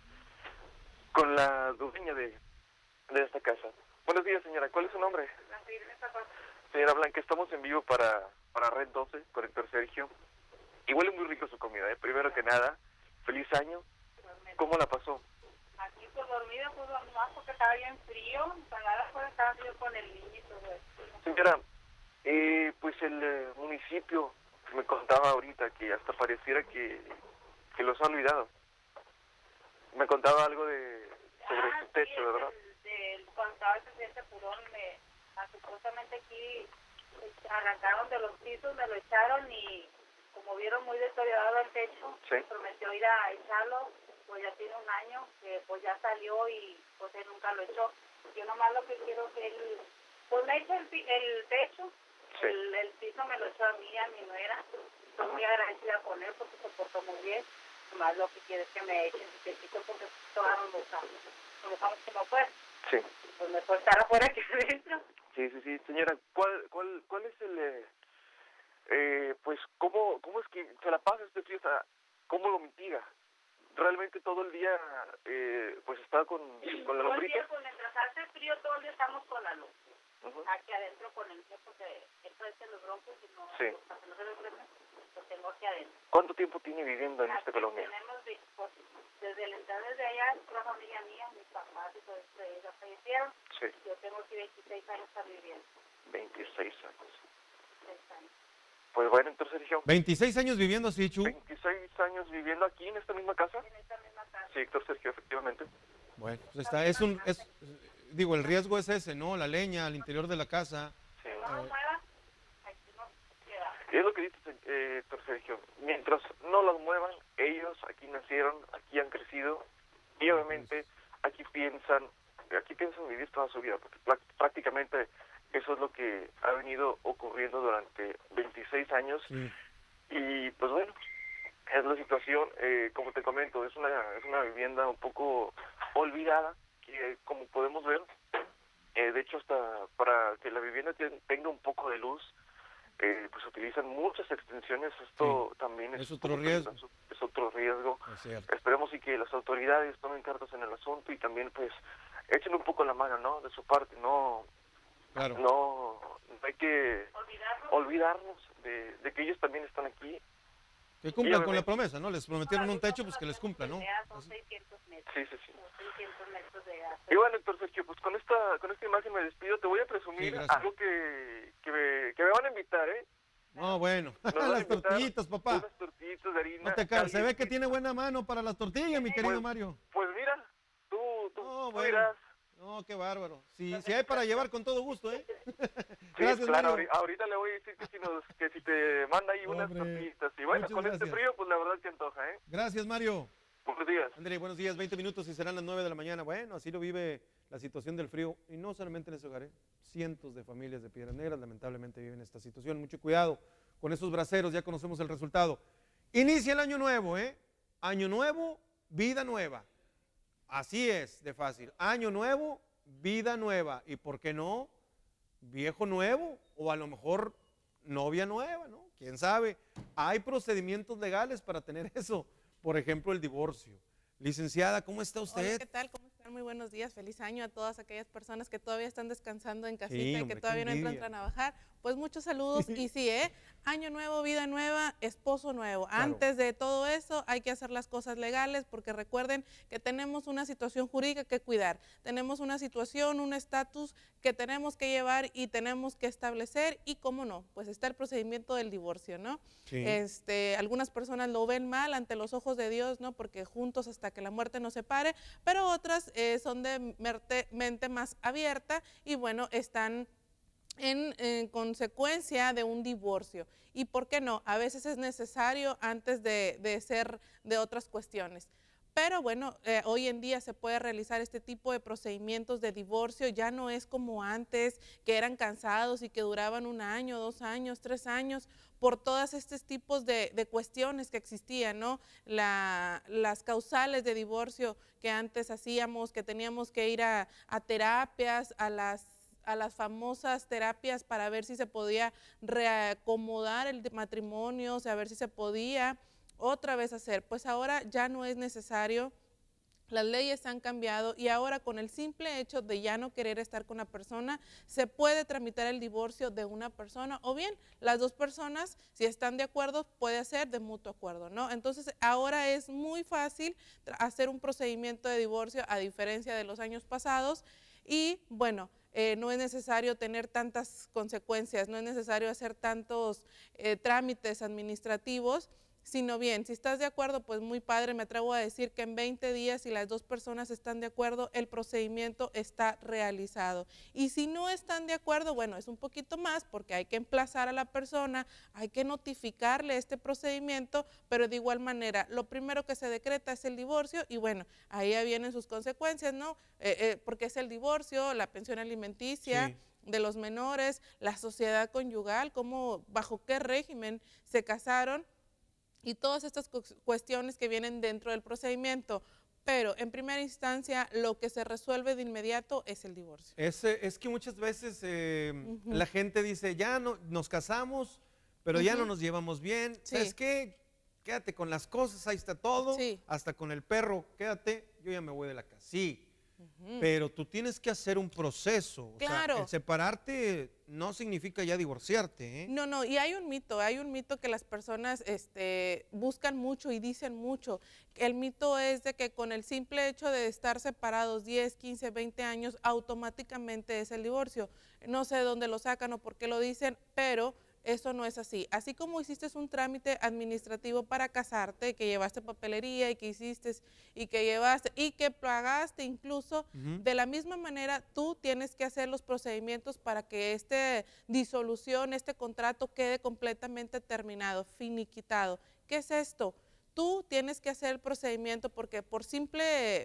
con la dueña de esta casa. Buenos días, señora. ¿Cuál es su nombre? Señora Blanca, estamos en vivo para Red 12 con Héctor Sergio. Y huele muy rico su comida, ¿eh? Primero que nada, feliz año. ¿Cómo la pasó? Aquí pues dormida, pues más porque estaba bien frío. Para afuera estaba frío con el niño y todo eso. Señora, pues el municipio me contaba ahorita que hasta pareciera que los ha olvidado. Me contaba algo sobre su techo, sí, ¿verdad? Cuando estaba el presidente Purón, supuestamente aquí arrancaron de los pisos, me lo echaron y como vieron muy deteriorado el techo, sí, prometió ir a echarlo, pues ya tiene un año que pues ya salió y pues él nunca lo echó. Yo nomás lo que quiero que él, pues me eche el techo, sí, el piso me lo echó a mí y a mi nuera. Estoy muy agradecida con él porque se portó muy bien. Nomás lo que quiero es que me echen el techito porque todos nos dejamos que no puede. Sí. Pues mejor estar afuera que adentro. Sí. Señora, ¿cuál es el, pues, cómo es que se la pasa este frío? ¿Cómo lo mitiga? Realmente todo el día, pues, está con la lombrita. Pues, mientras hace frío, todo el día estamos con la luz. Aquí adentro con el frío, porque esto es en los broncos y no, sí, para que no se lo prenda, lo tengo aquí adentro. ¿Cuánto tiempo tiene viviendo en esta colonia? Tenemos, pues, desde la entrada de allá, la familia mía, mis papás y todo esto, ellos fallecieron. Sí. Yo tengo aquí 26 años para viviendo. 26 años. 26 años. Pues bueno, entonces Sergio. 26 años viviendo así, Chu. 26 años viviendo aquí en esta misma casa. En esta misma casa. Sí, Héctor Sergio, efectivamente. Bueno, pues está, digo, el riesgo es ese, ¿no? La leña al interior de la casa. Sí. Y es lo que dice Héctor Sergio, mientras no las muevan, ellos aquí nacieron, aquí han crecido y obviamente aquí piensan vivir toda su vida, porque prácticamente eso es lo que ha venido ocurriendo durante 26 años. Sí. Y pues bueno, es la situación, como te comento, es una vivienda un poco olvidada, que como podemos ver, de hecho hasta para que la vivienda tenga un poco de luz, pues utilizan muchas extensiones. Esto sí, también es otro riesgo. Es otro riesgo. Esperemos y que las autoridades tomen cartas en el asunto y también pues echen un poco la mano, ¿no? De su parte, no hay que olvidarnos de que ellos también están aquí. Que cumplan con la promesa, ¿no? Les prometieron un techo, pues que les cumplan, ¿no? Son 600 metros. Sí. Son 600 metros de gas. Y bueno, Héctor Sergio, pues con esta imagen me despido. Te voy a presumir algo que me van a invitar, ¿eh? No, bueno. Las tortillitas, papá. Unas tortillitas de harina. No te caes. Se ve que tiene buena mano para las tortillas, mi querido Mario. Pues mira, tú bueno. dirás. No, qué bárbaro. Si hay para llevar con todo gusto, ¿eh? Gracias, claro, Mario. Ahorita le voy a decir que si te manda ahí unas tortillitas. Y bueno, con este frío, pues la verdad que antoja, ¿eh? Gracias, Mario. Buenos días. André, buenos días. 20 minutos y serán las 9 de la mañana. Bueno, así lo vive la situación del frío. Y no solamente en ese hogar, ¿eh? Cientos de familias de Piedras Negras lamentablemente viven esta situación. Mucho cuidado con esos braseros, ya conocemos el resultado. Inicia el año nuevo, ¿eh? Año nuevo, vida nueva. Así es de fácil. Año nuevo, vida nueva. ¿Y por qué no? Viejo nuevo o a lo mejor novia nueva, ¿no? ¿Quién sabe? Hay procedimientos legales para tener eso. Por ejemplo, el divorcio. Licenciada, ¿cómo está usted? Hola, ¿qué tal? ¿Cómo están? Muy buenos días. Feliz año a todas aquellas personas que todavía están descansando en casita y hombre, que todavía no entran a trabajar. Pues muchos saludos y sí, año nuevo, vida nueva, esposo nuevo. Claro. Antes de todo eso hay que hacer las cosas legales porque recuerden que tenemos una situación jurídica que cuidar. Tenemos una situación, un estatus que tenemos que llevar y tenemos que establecer y cómo no, pues está el procedimiento del divorcio, ¿no? Sí. Algunas personas lo ven mal ante los ojos de Dios, ¿no? Porque juntos hasta que la muerte nos separe, pero otras son de mente más abierta y bueno, están en consecuencia de un divorcio. ¿Y por qué no? A veces es necesario antes de ser de otras cuestiones. Pero bueno, hoy en día se puede realizar este tipo de procedimientos de divorcio, ya no es como antes, que eran cansados y que duraban 1 año, 2 años, 3 años, por todos estos tipos de cuestiones que existían, ¿no? Las causales de divorcio que antes hacíamos, que teníamos que ir a terapias, a las famosas terapias para ver si se podía reacomodar el matrimonio, o sea, a ver si se podía otra vez hacer. Pues ahora ya no es necesario, las leyes han cambiado y ahora con el simple hecho de ya no querer estar con una persona, se puede tramitar el divorcio de una persona o bien las dos personas, si están de acuerdo, puede ser de mutuo acuerdo, ¿no? Entonces ahora es muy fácil hacer un procedimiento de divorcio a diferencia de los años pasados y bueno, no es necesario tener tantas consecuencias, no es necesario hacer tantos trámites administrativos, sino bien, si estás de acuerdo, pues muy padre, me atrevo a decir que en 20 días, si las dos personas están de acuerdo, el procedimiento está realizado. Y si no están de acuerdo, bueno, es un poquito más porque hay que emplazar a la persona, hay que notificarle este procedimiento, pero de igual manera, lo primero que se decreta es el divorcio y bueno, ahí ya vienen sus consecuencias, ¿no? Porque es el divorcio, la pensión alimenticia, sí, de los menores, la sociedad conyugal, cómo, bajo qué régimen se casaron, y todas estas cuestiones que vienen dentro del procedimiento. Pero en primera instancia lo que se resuelve de inmediato es el divorcio. Es que muchas veces la gente dice, ya no, nos casamos, pero ya no nos llevamos bien. Sí. ¿Sabes qué? Quédate con las cosas, ahí está todo, sí, hasta con el perro, quédate, yo ya me voy de la casa. Sí, pero tú tienes que hacer un proceso. Claro. O sea, el separarte no significa ya divorciarte, ¿eh? No, no, y hay un mito que las personas buscan mucho y dicen mucho. El mito es de que con el simple hecho de estar separados 10, 15, 20 años, automáticamente es el divorcio. No sé de dónde lo sacan o por qué lo dicen, pero eso no es así. Así como hiciste un trámite administrativo para casarte, que llevaste papelería y que hiciste y que llevaste y que pagaste incluso, de la misma manera tú tienes que hacer los procedimientos para que esta disolución, este contrato quede completamente terminado, finiquitado. ¿Qué es esto? Tú tienes que hacer el procedimiento porque por simple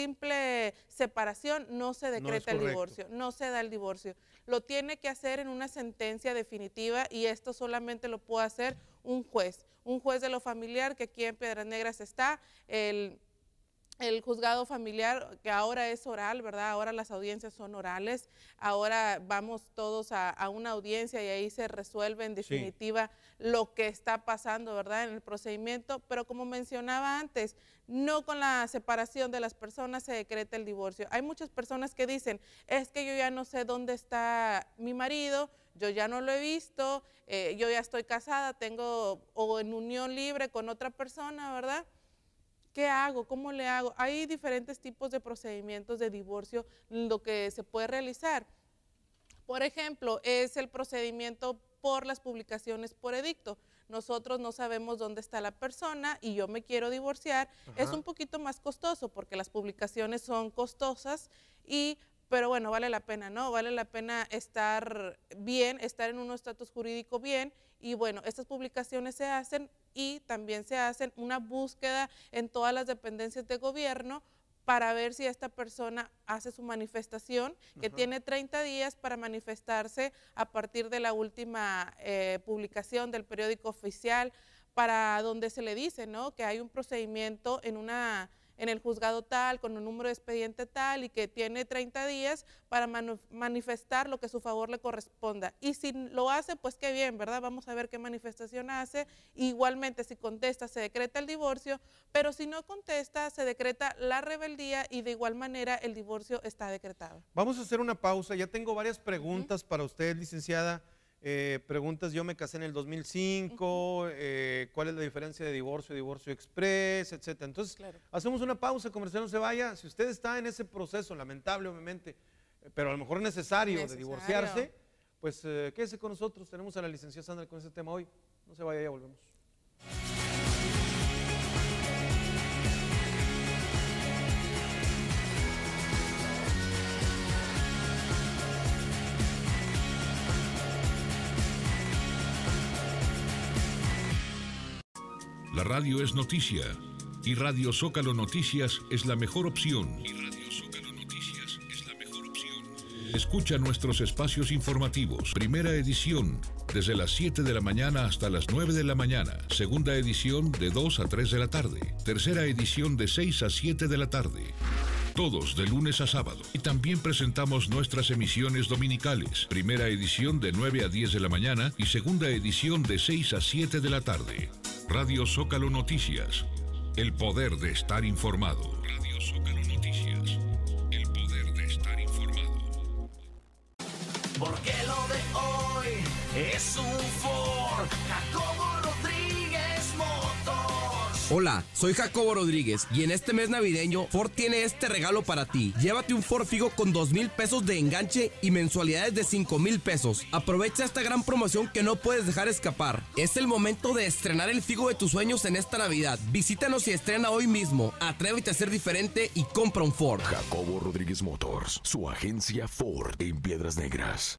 separación no se decreta el divorcio, no se da el divorcio. Lo tiene que hacer en una sentencia definitiva y esto solamente lo puede hacer un juez de lo familiar, que aquí en Piedras Negras está, el juzgado familiar, que ahora es oral, ¿verdad? Ahora las audiencias son orales, ahora vamos todos a una audiencia y ahí se resuelve en definitiva lo que está pasando, ¿verdad? En el procedimiento, pero como mencionaba antes, no con la separación de las personas se decreta el divorcio. Hay muchas personas que dicen, es que yo ya no sé dónde está mi marido, yo ya no lo he visto, yo ya estoy casada, o en unión libre con otra persona, ¿verdad? ¿Qué hago? ¿Cómo le hago? Hay diferentes tipos de procedimientos de divorcio, lo que se puede realizar. Por ejemplo, es el procedimiento por las publicaciones por edicto. Nosotros no sabemos dónde está la persona y yo me quiero divorciar. Es un poquito más costoso porque las publicaciones son costosas pero bueno, vale la pena, ¿no? Vale la pena estar bien, estar en un estatus jurídico bien y bueno, estas publicaciones se hacen y también se hacen una búsqueda en todas las dependencias de gobierno para ver si esta persona hace su manifestación, que tiene 30 días para manifestarse a partir de la última publicación del periódico oficial, para donde se le dice, ¿no?, que hay un procedimiento en una en el juzgado tal, con un número de expediente tal y que tiene 30 días para manifestar lo que a su favor le corresponda. Y si lo hace, pues qué bien, ¿verdad? Vamos a ver qué manifestación hace. Igualmente, si contesta, se decreta el divorcio, pero si no contesta, se decreta la rebeldía y de igual manera el divorcio está decretado. Vamos a hacer una pausa. Ya tengo varias preguntas para usted, licenciada. Preguntas, yo me casé en el 2005, ¿cuál es la diferencia de divorcio, divorcio express, etcétera? Entonces, hacemos una pausa, comercial, no se vaya. Si usted está en ese proceso, lamentable obviamente, pero a lo mejor necesario de divorciarse, pues quédese con nosotros. Tenemos a la licenciada Sandra con ese tema hoy. No se vaya, ya volvemos. La radio es noticia y Radio Zócalo Noticias es la mejor opción. Escucha nuestros espacios informativos. Primera edición, desde las 7 de la mañana hasta las 9 de la mañana. Segunda edición, de 2 a 3 de la tarde. Tercera edición, de 6 a 7 de la tarde. Todos de lunes a sábado. Y también presentamos nuestras emisiones dominicales. Primera edición de 9 a 10 de la mañana y segunda edición de 6 a 7 de la tarde. Radio Zócalo Noticias. El poder de estar informado. Radio Zócalo Noticias. El poder de estar informado. Porque lo de hoy es un Ford Jacobo Rodríguez Motors. Hola, soy Jacobo Rodríguez y en este mes navideño Ford tiene este regalo para ti. Llévate un Ford Figo con 2,000 pesos de enganche y mensualidades de 5,000 pesos. Aprovecha esta gran promoción que no puedes dejar escapar. Es el momento de estrenar el Figo de tus sueños en esta Navidad. Visítanos y estrena hoy mismo. Atrévete a ser diferente y compra un Ford. Jacobo Rodríguez Motors, su agencia Ford en Piedras Negras.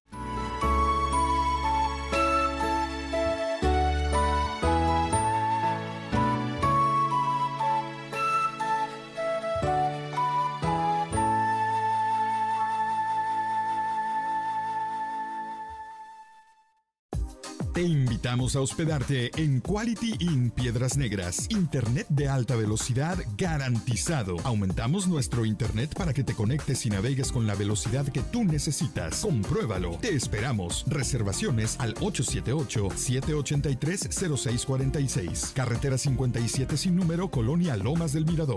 Te invitamos a hospedarte en Quality Inn Piedras Negras. Internet de alta velocidad garantizado. Aumentamos nuestro internet para que te conectes y navegues con la velocidad que tú necesitas. Compruébalo. Te esperamos. Reservaciones al 878-783-0646. Carretera 57 sin número, Colonia Lomas del Mirador.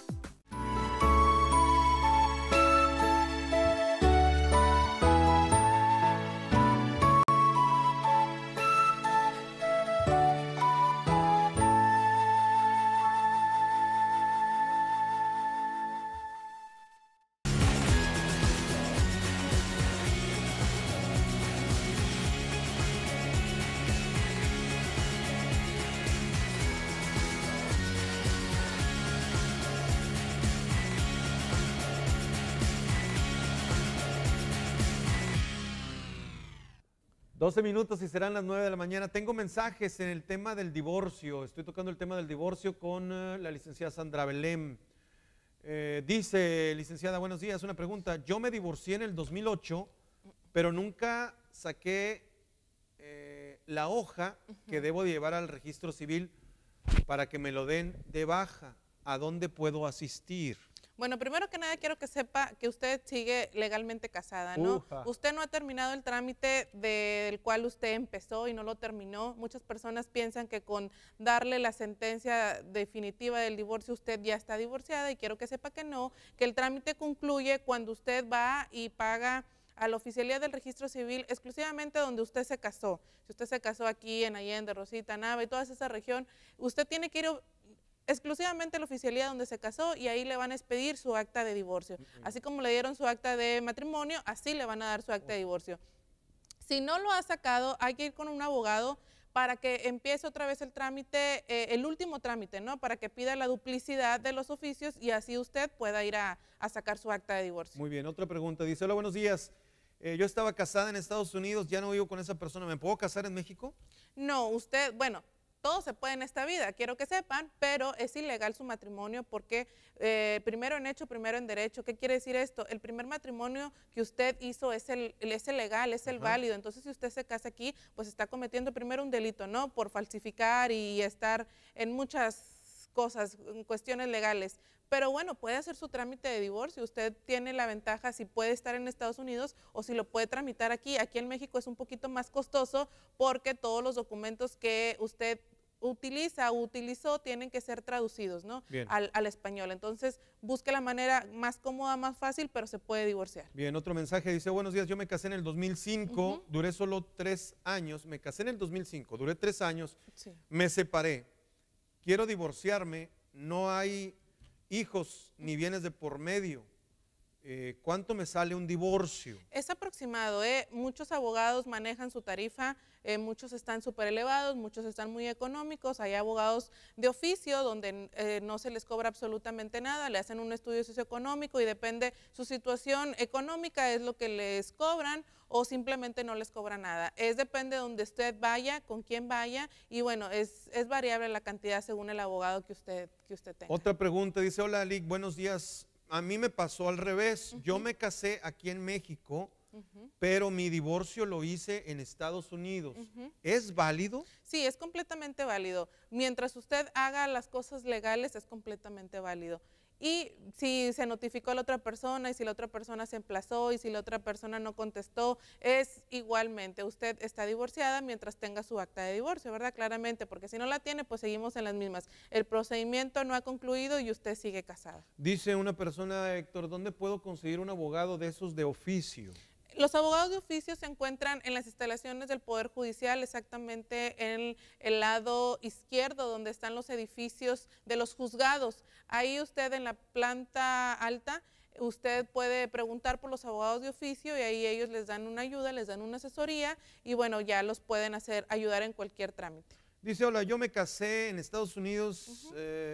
Minutos y serán las 9 de la mañana. Tengo mensajes en el tema del divorcio. Estoy tocando el tema del divorcio con la licenciada Sandra Belém. Dice, licenciada, buenos días. Una pregunta. Yo me divorcié en el 2008, pero nunca saqué la hoja que debo llevar al registro civil para que me lo den de baja. ¿A dónde puedo asistir? Bueno, primero que nada quiero que sepa que usted sigue legalmente casada, ¿no? Usted no ha terminado el trámite del cual usted empezó y no lo terminó. Muchas personas piensan que con darle la sentencia definitiva del divorcio usted ya está divorciada y quiero que sepa que no, que el trámite concluye cuando usted va y paga a la oficialía del registro civil exclusivamente donde usted se casó. Si usted se casó aquí en Allende, Rosita, Nava y toda esa región, usted tiene que ir exclusivamente a la oficialía donde se casó y ahí le van a expedir su acta de divorcio. Así como le dieron su acta de matrimonio, así le van a dar su acta de divorcio. Si no lo ha sacado, hay que ir con un abogado para que empiece otra vez el trámite, el último trámite, ¿no? Para que pida la duplicidad de los oficios y así usted pueda ir a sacar su acta de divorcio. Muy bien, otra pregunta. Dice, hola, buenos días. Yo estaba casada en Estados Unidos, ya no vivo con esa persona. ¿Me puedo casar en México? No, usted, bueno, todo se puede en esta vida, quiero que sepan, pero es ilegal su matrimonio porque primero en hecho, primero en derecho. ¿Qué quiere decir esto? El primer matrimonio que usted hizo es el legal, es el válido. Entonces, si usted se casa aquí, pues está cometiendo primero un delito, ¿no? Por falsificar y estar en muchas cosas, cuestiones legales. Pero bueno, puede hacer su trámite de divorcio. Usted tiene la ventaja si puede estar en Estados Unidos o si lo puede tramitar aquí. Aquí en México es un poquito más costoso porque todos los documentos que usted utiliza o utilizó tienen que ser traducidos, ¿no? Al español. Entonces, busque la manera más cómoda, más fácil, pero se puede divorciar. Bien, otro mensaje dice, buenos días, yo me casé en el 2005, duré solo 3 años, me casé en el 2005, duré 3 años, me separé, quiero divorciarme, no hay hijos ni bienes de por medio. ¿Cuánto me sale un divorcio? Es aproximado, muchos abogados manejan su tarifa, muchos están súper elevados, muchos están muy económicos, hay abogados de oficio donde no se les cobra absolutamente nada, le hacen un estudio socioeconómico y depende su situación económica es lo que les cobran o simplemente no les cobra nada. Depende de donde usted vaya, con quién vaya y bueno, es variable la cantidad según el abogado que usted tenga. Otra pregunta, dice, hola Lick, buenos días. A mí me pasó al revés, yo me casé aquí en México, pero mi divorcio lo hice en Estados Unidos. ¿Es válido? Sí, es completamente válido. Mientras usted haga las cosas legales, es completamente válido. Y si se notificó a la otra persona y si la otra persona se emplazó y si la otra persona no contestó, es igualmente. Usted está divorciada mientras tenga su acta de divorcio, ¿verdad? Claramente, porque si no la tiene, pues seguimos en las mismas. El procedimiento no ha concluido y usted sigue casada. Dice una persona, Héctor, ¿dónde puedo conseguir un abogado de esos de oficio? Los abogados de oficio se encuentran en las instalaciones del Poder Judicial, exactamente en el lado izquierdo, donde están los edificios de los juzgados. Ahí usted en la planta alta, usted puede preguntar por los abogados de oficio y ahí ellos les dan una ayuda, les dan una asesoría y bueno, ya los pueden ayudar en cualquier trámite. Dice, hola, yo me casé en Estados Unidos,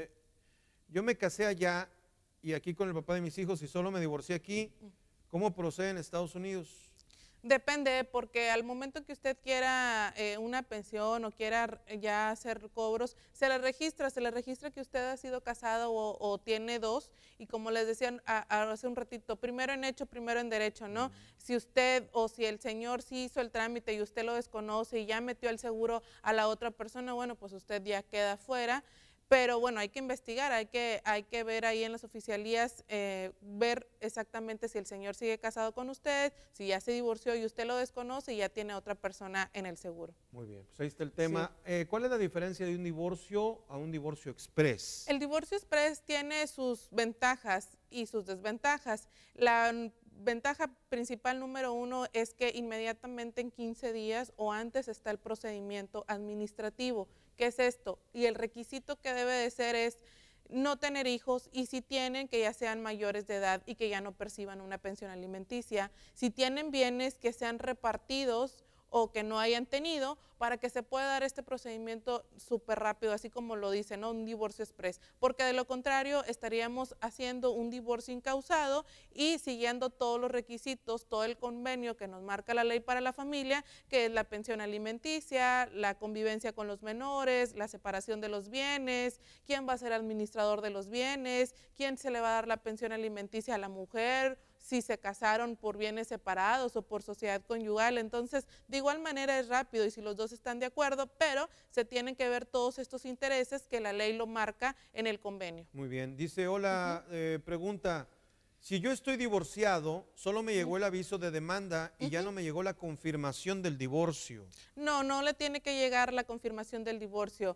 yo me casé allá y aquí con el papá de mis hijos y solo me divorcié aquí. ¿Cómo procede en Estados Unidos? Depende, porque al momento que usted quiera una pensión o quiera ya hacer cobros, se le registra que usted ha sido casado o tiene 2 y como les decía hace un ratito, primero en hecho, primero en derecho, ¿no? Si usted o si el señor sí hizo el trámite y usted lo desconoce y ya metió el seguro a la otra persona, bueno, pues usted ya queda fuera. Pero bueno, hay que investigar, hay que ver ahí en las oficialías, ver exactamente si el señor sigue casado con usted, si ya se divorció y usted lo desconoce y ya tiene otra persona en el seguro. Muy bien, pues ahí está el tema. Sí. ¿Cuál es la diferencia de un divorcio a un divorcio express? El divorcio express tiene sus ventajas y sus desventajas. La ventaja principal número 1 es que inmediatamente en 15 días o antes está el procedimiento administrativo. ¿Qué es esto? Y el requisito que debe de ser es no tener hijos y si tienen, que ya sean mayores de edad y que ya no perciban una pensión alimenticia. Si tienen bienes, que sean repartidos o que no hayan tenido, para que se pueda dar este procedimiento súper rápido, así como lo dice, ¿no? Un divorcio express, porque de lo contrario estaríamos haciendo un divorcio incausado y siguiendo todos los requisitos, todo el convenio que nos marca la ley para la familia, que es la pensión alimenticia, la convivencia con los menores, la separación de los bienes, quién va a ser administrador de los bienes, quién se le va a dar la pensión alimenticia a la mujer, si se casaron por bienes separados o por sociedad conyugal. Entonces, de igual manera es rápido y si los dos están de acuerdo, pero se tienen que ver todos estos intereses que la ley lo marca en el convenio. Muy bien. Dice, hola, pregunta, si yo estoy divorciado, solo me llegó el aviso de demanda y ya no me llegó la confirmación del divorcio. No, no le tiene que llegar la confirmación del divorcio.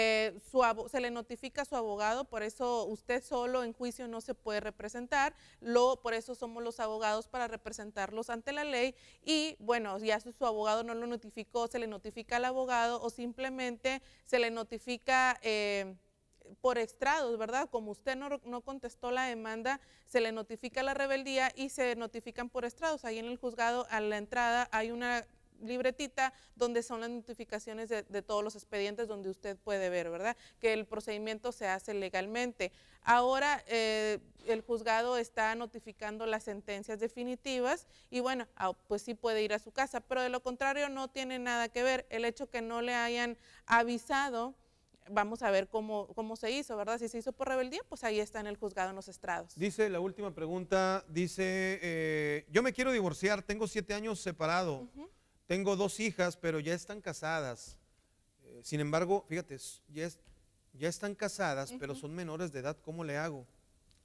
Se le notifica a su abogado, por eso usted solo en juicio no se puede representar, por eso somos los abogados para representarlos ante la ley y bueno, ya si su abogado no lo notificó, se le notifica al abogado o simplemente se le notifica por estrados, ¿verdad? Como usted no contestó la demanda, se le notifica la rebeldía y se notifican por estrados. Ahí en el juzgado, a la entrada, hay una libretita donde son las notificaciones de todos los expedientes donde usted puede ver, ¿verdad? Que el procedimiento se hace legalmente. Ahora el juzgado está notificando las sentencias definitivas y bueno, pues sí puede ir a su casa, pero de lo contrario no tiene nada que ver. El hecho que no le hayan avisado, vamos a ver cómo se hizo, ¿verdad? Si se hizo por rebeldía, pues ahí está en el juzgado en los estrados. Dice la última pregunta, dice, yo me quiero divorciar, tengo 7 años separado, tengo 2 hijas, pero ya están casadas. Sin embargo, fíjate, ya están casadas, pero son menores de edad, ¿cómo le hago?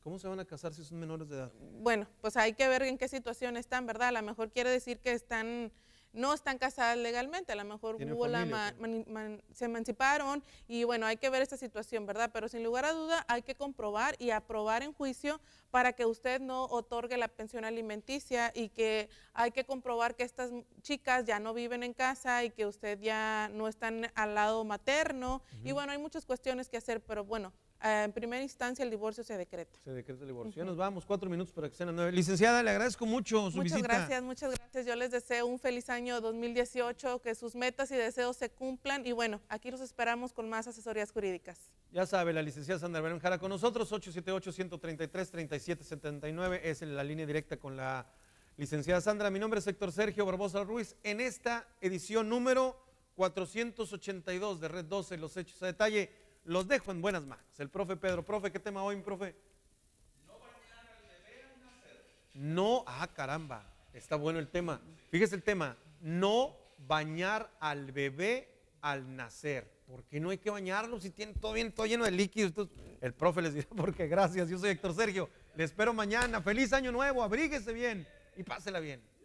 ¿Cómo se van a casar si son menores de edad? Bueno, pues hay que ver en qué situación están, ¿verdad? A lo mejor quiere decir que no están casadas legalmente, a lo mejor se emanciparon y bueno, hay que ver esta situación, ¿verdad? Pero sin lugar a duda hay que comprobar y aprobar en juicio para que usted no otorgue la pensión alimenticia, y que hay que comprobar que estas chicas ya no viven en casa y que usted ya no están al lado materno. Y bueno, hay muchas cuestiones que hacer, pero bueno, en primera instancia el divorcio se decreta. Se decreta el divorcio. Ya nos vamos, 4 minutos para que sean las 9. Licenciada, le agradezco mucho su visita. Muchas gracias. Yo les deseo un feliz año 2018, que sus metas y deseos se cumplan y bueno, aquí los esperamos con más asesorías jurídicas. Ya sabe, la licenciada Sandra Belén Jara con nosotros, 878-133-3779 es la línea directa con la licenciada Sandra. Mi nombre es Héctor Sergio Barbosa Ruiz. En esta edición número 482 de Red 12, los hechos a detalle, los dejo en buenas manos. El profe Pedro. Profe, ¿qué tema hoy, mi profe? No bañar al bebé al nacer. No, caramba, está bueno el tema. Fíjese el tema, no bañar al bebé al nacer. ¿Por qué no hay que bañarlo si tiene todo bien, todo lleno de líquidos? Entonces, el profe les dirá, porque gracias, yo soy Héctor Sergio. Les espero mañana. Feliz año nuevo, abríguese bien y pásela bien.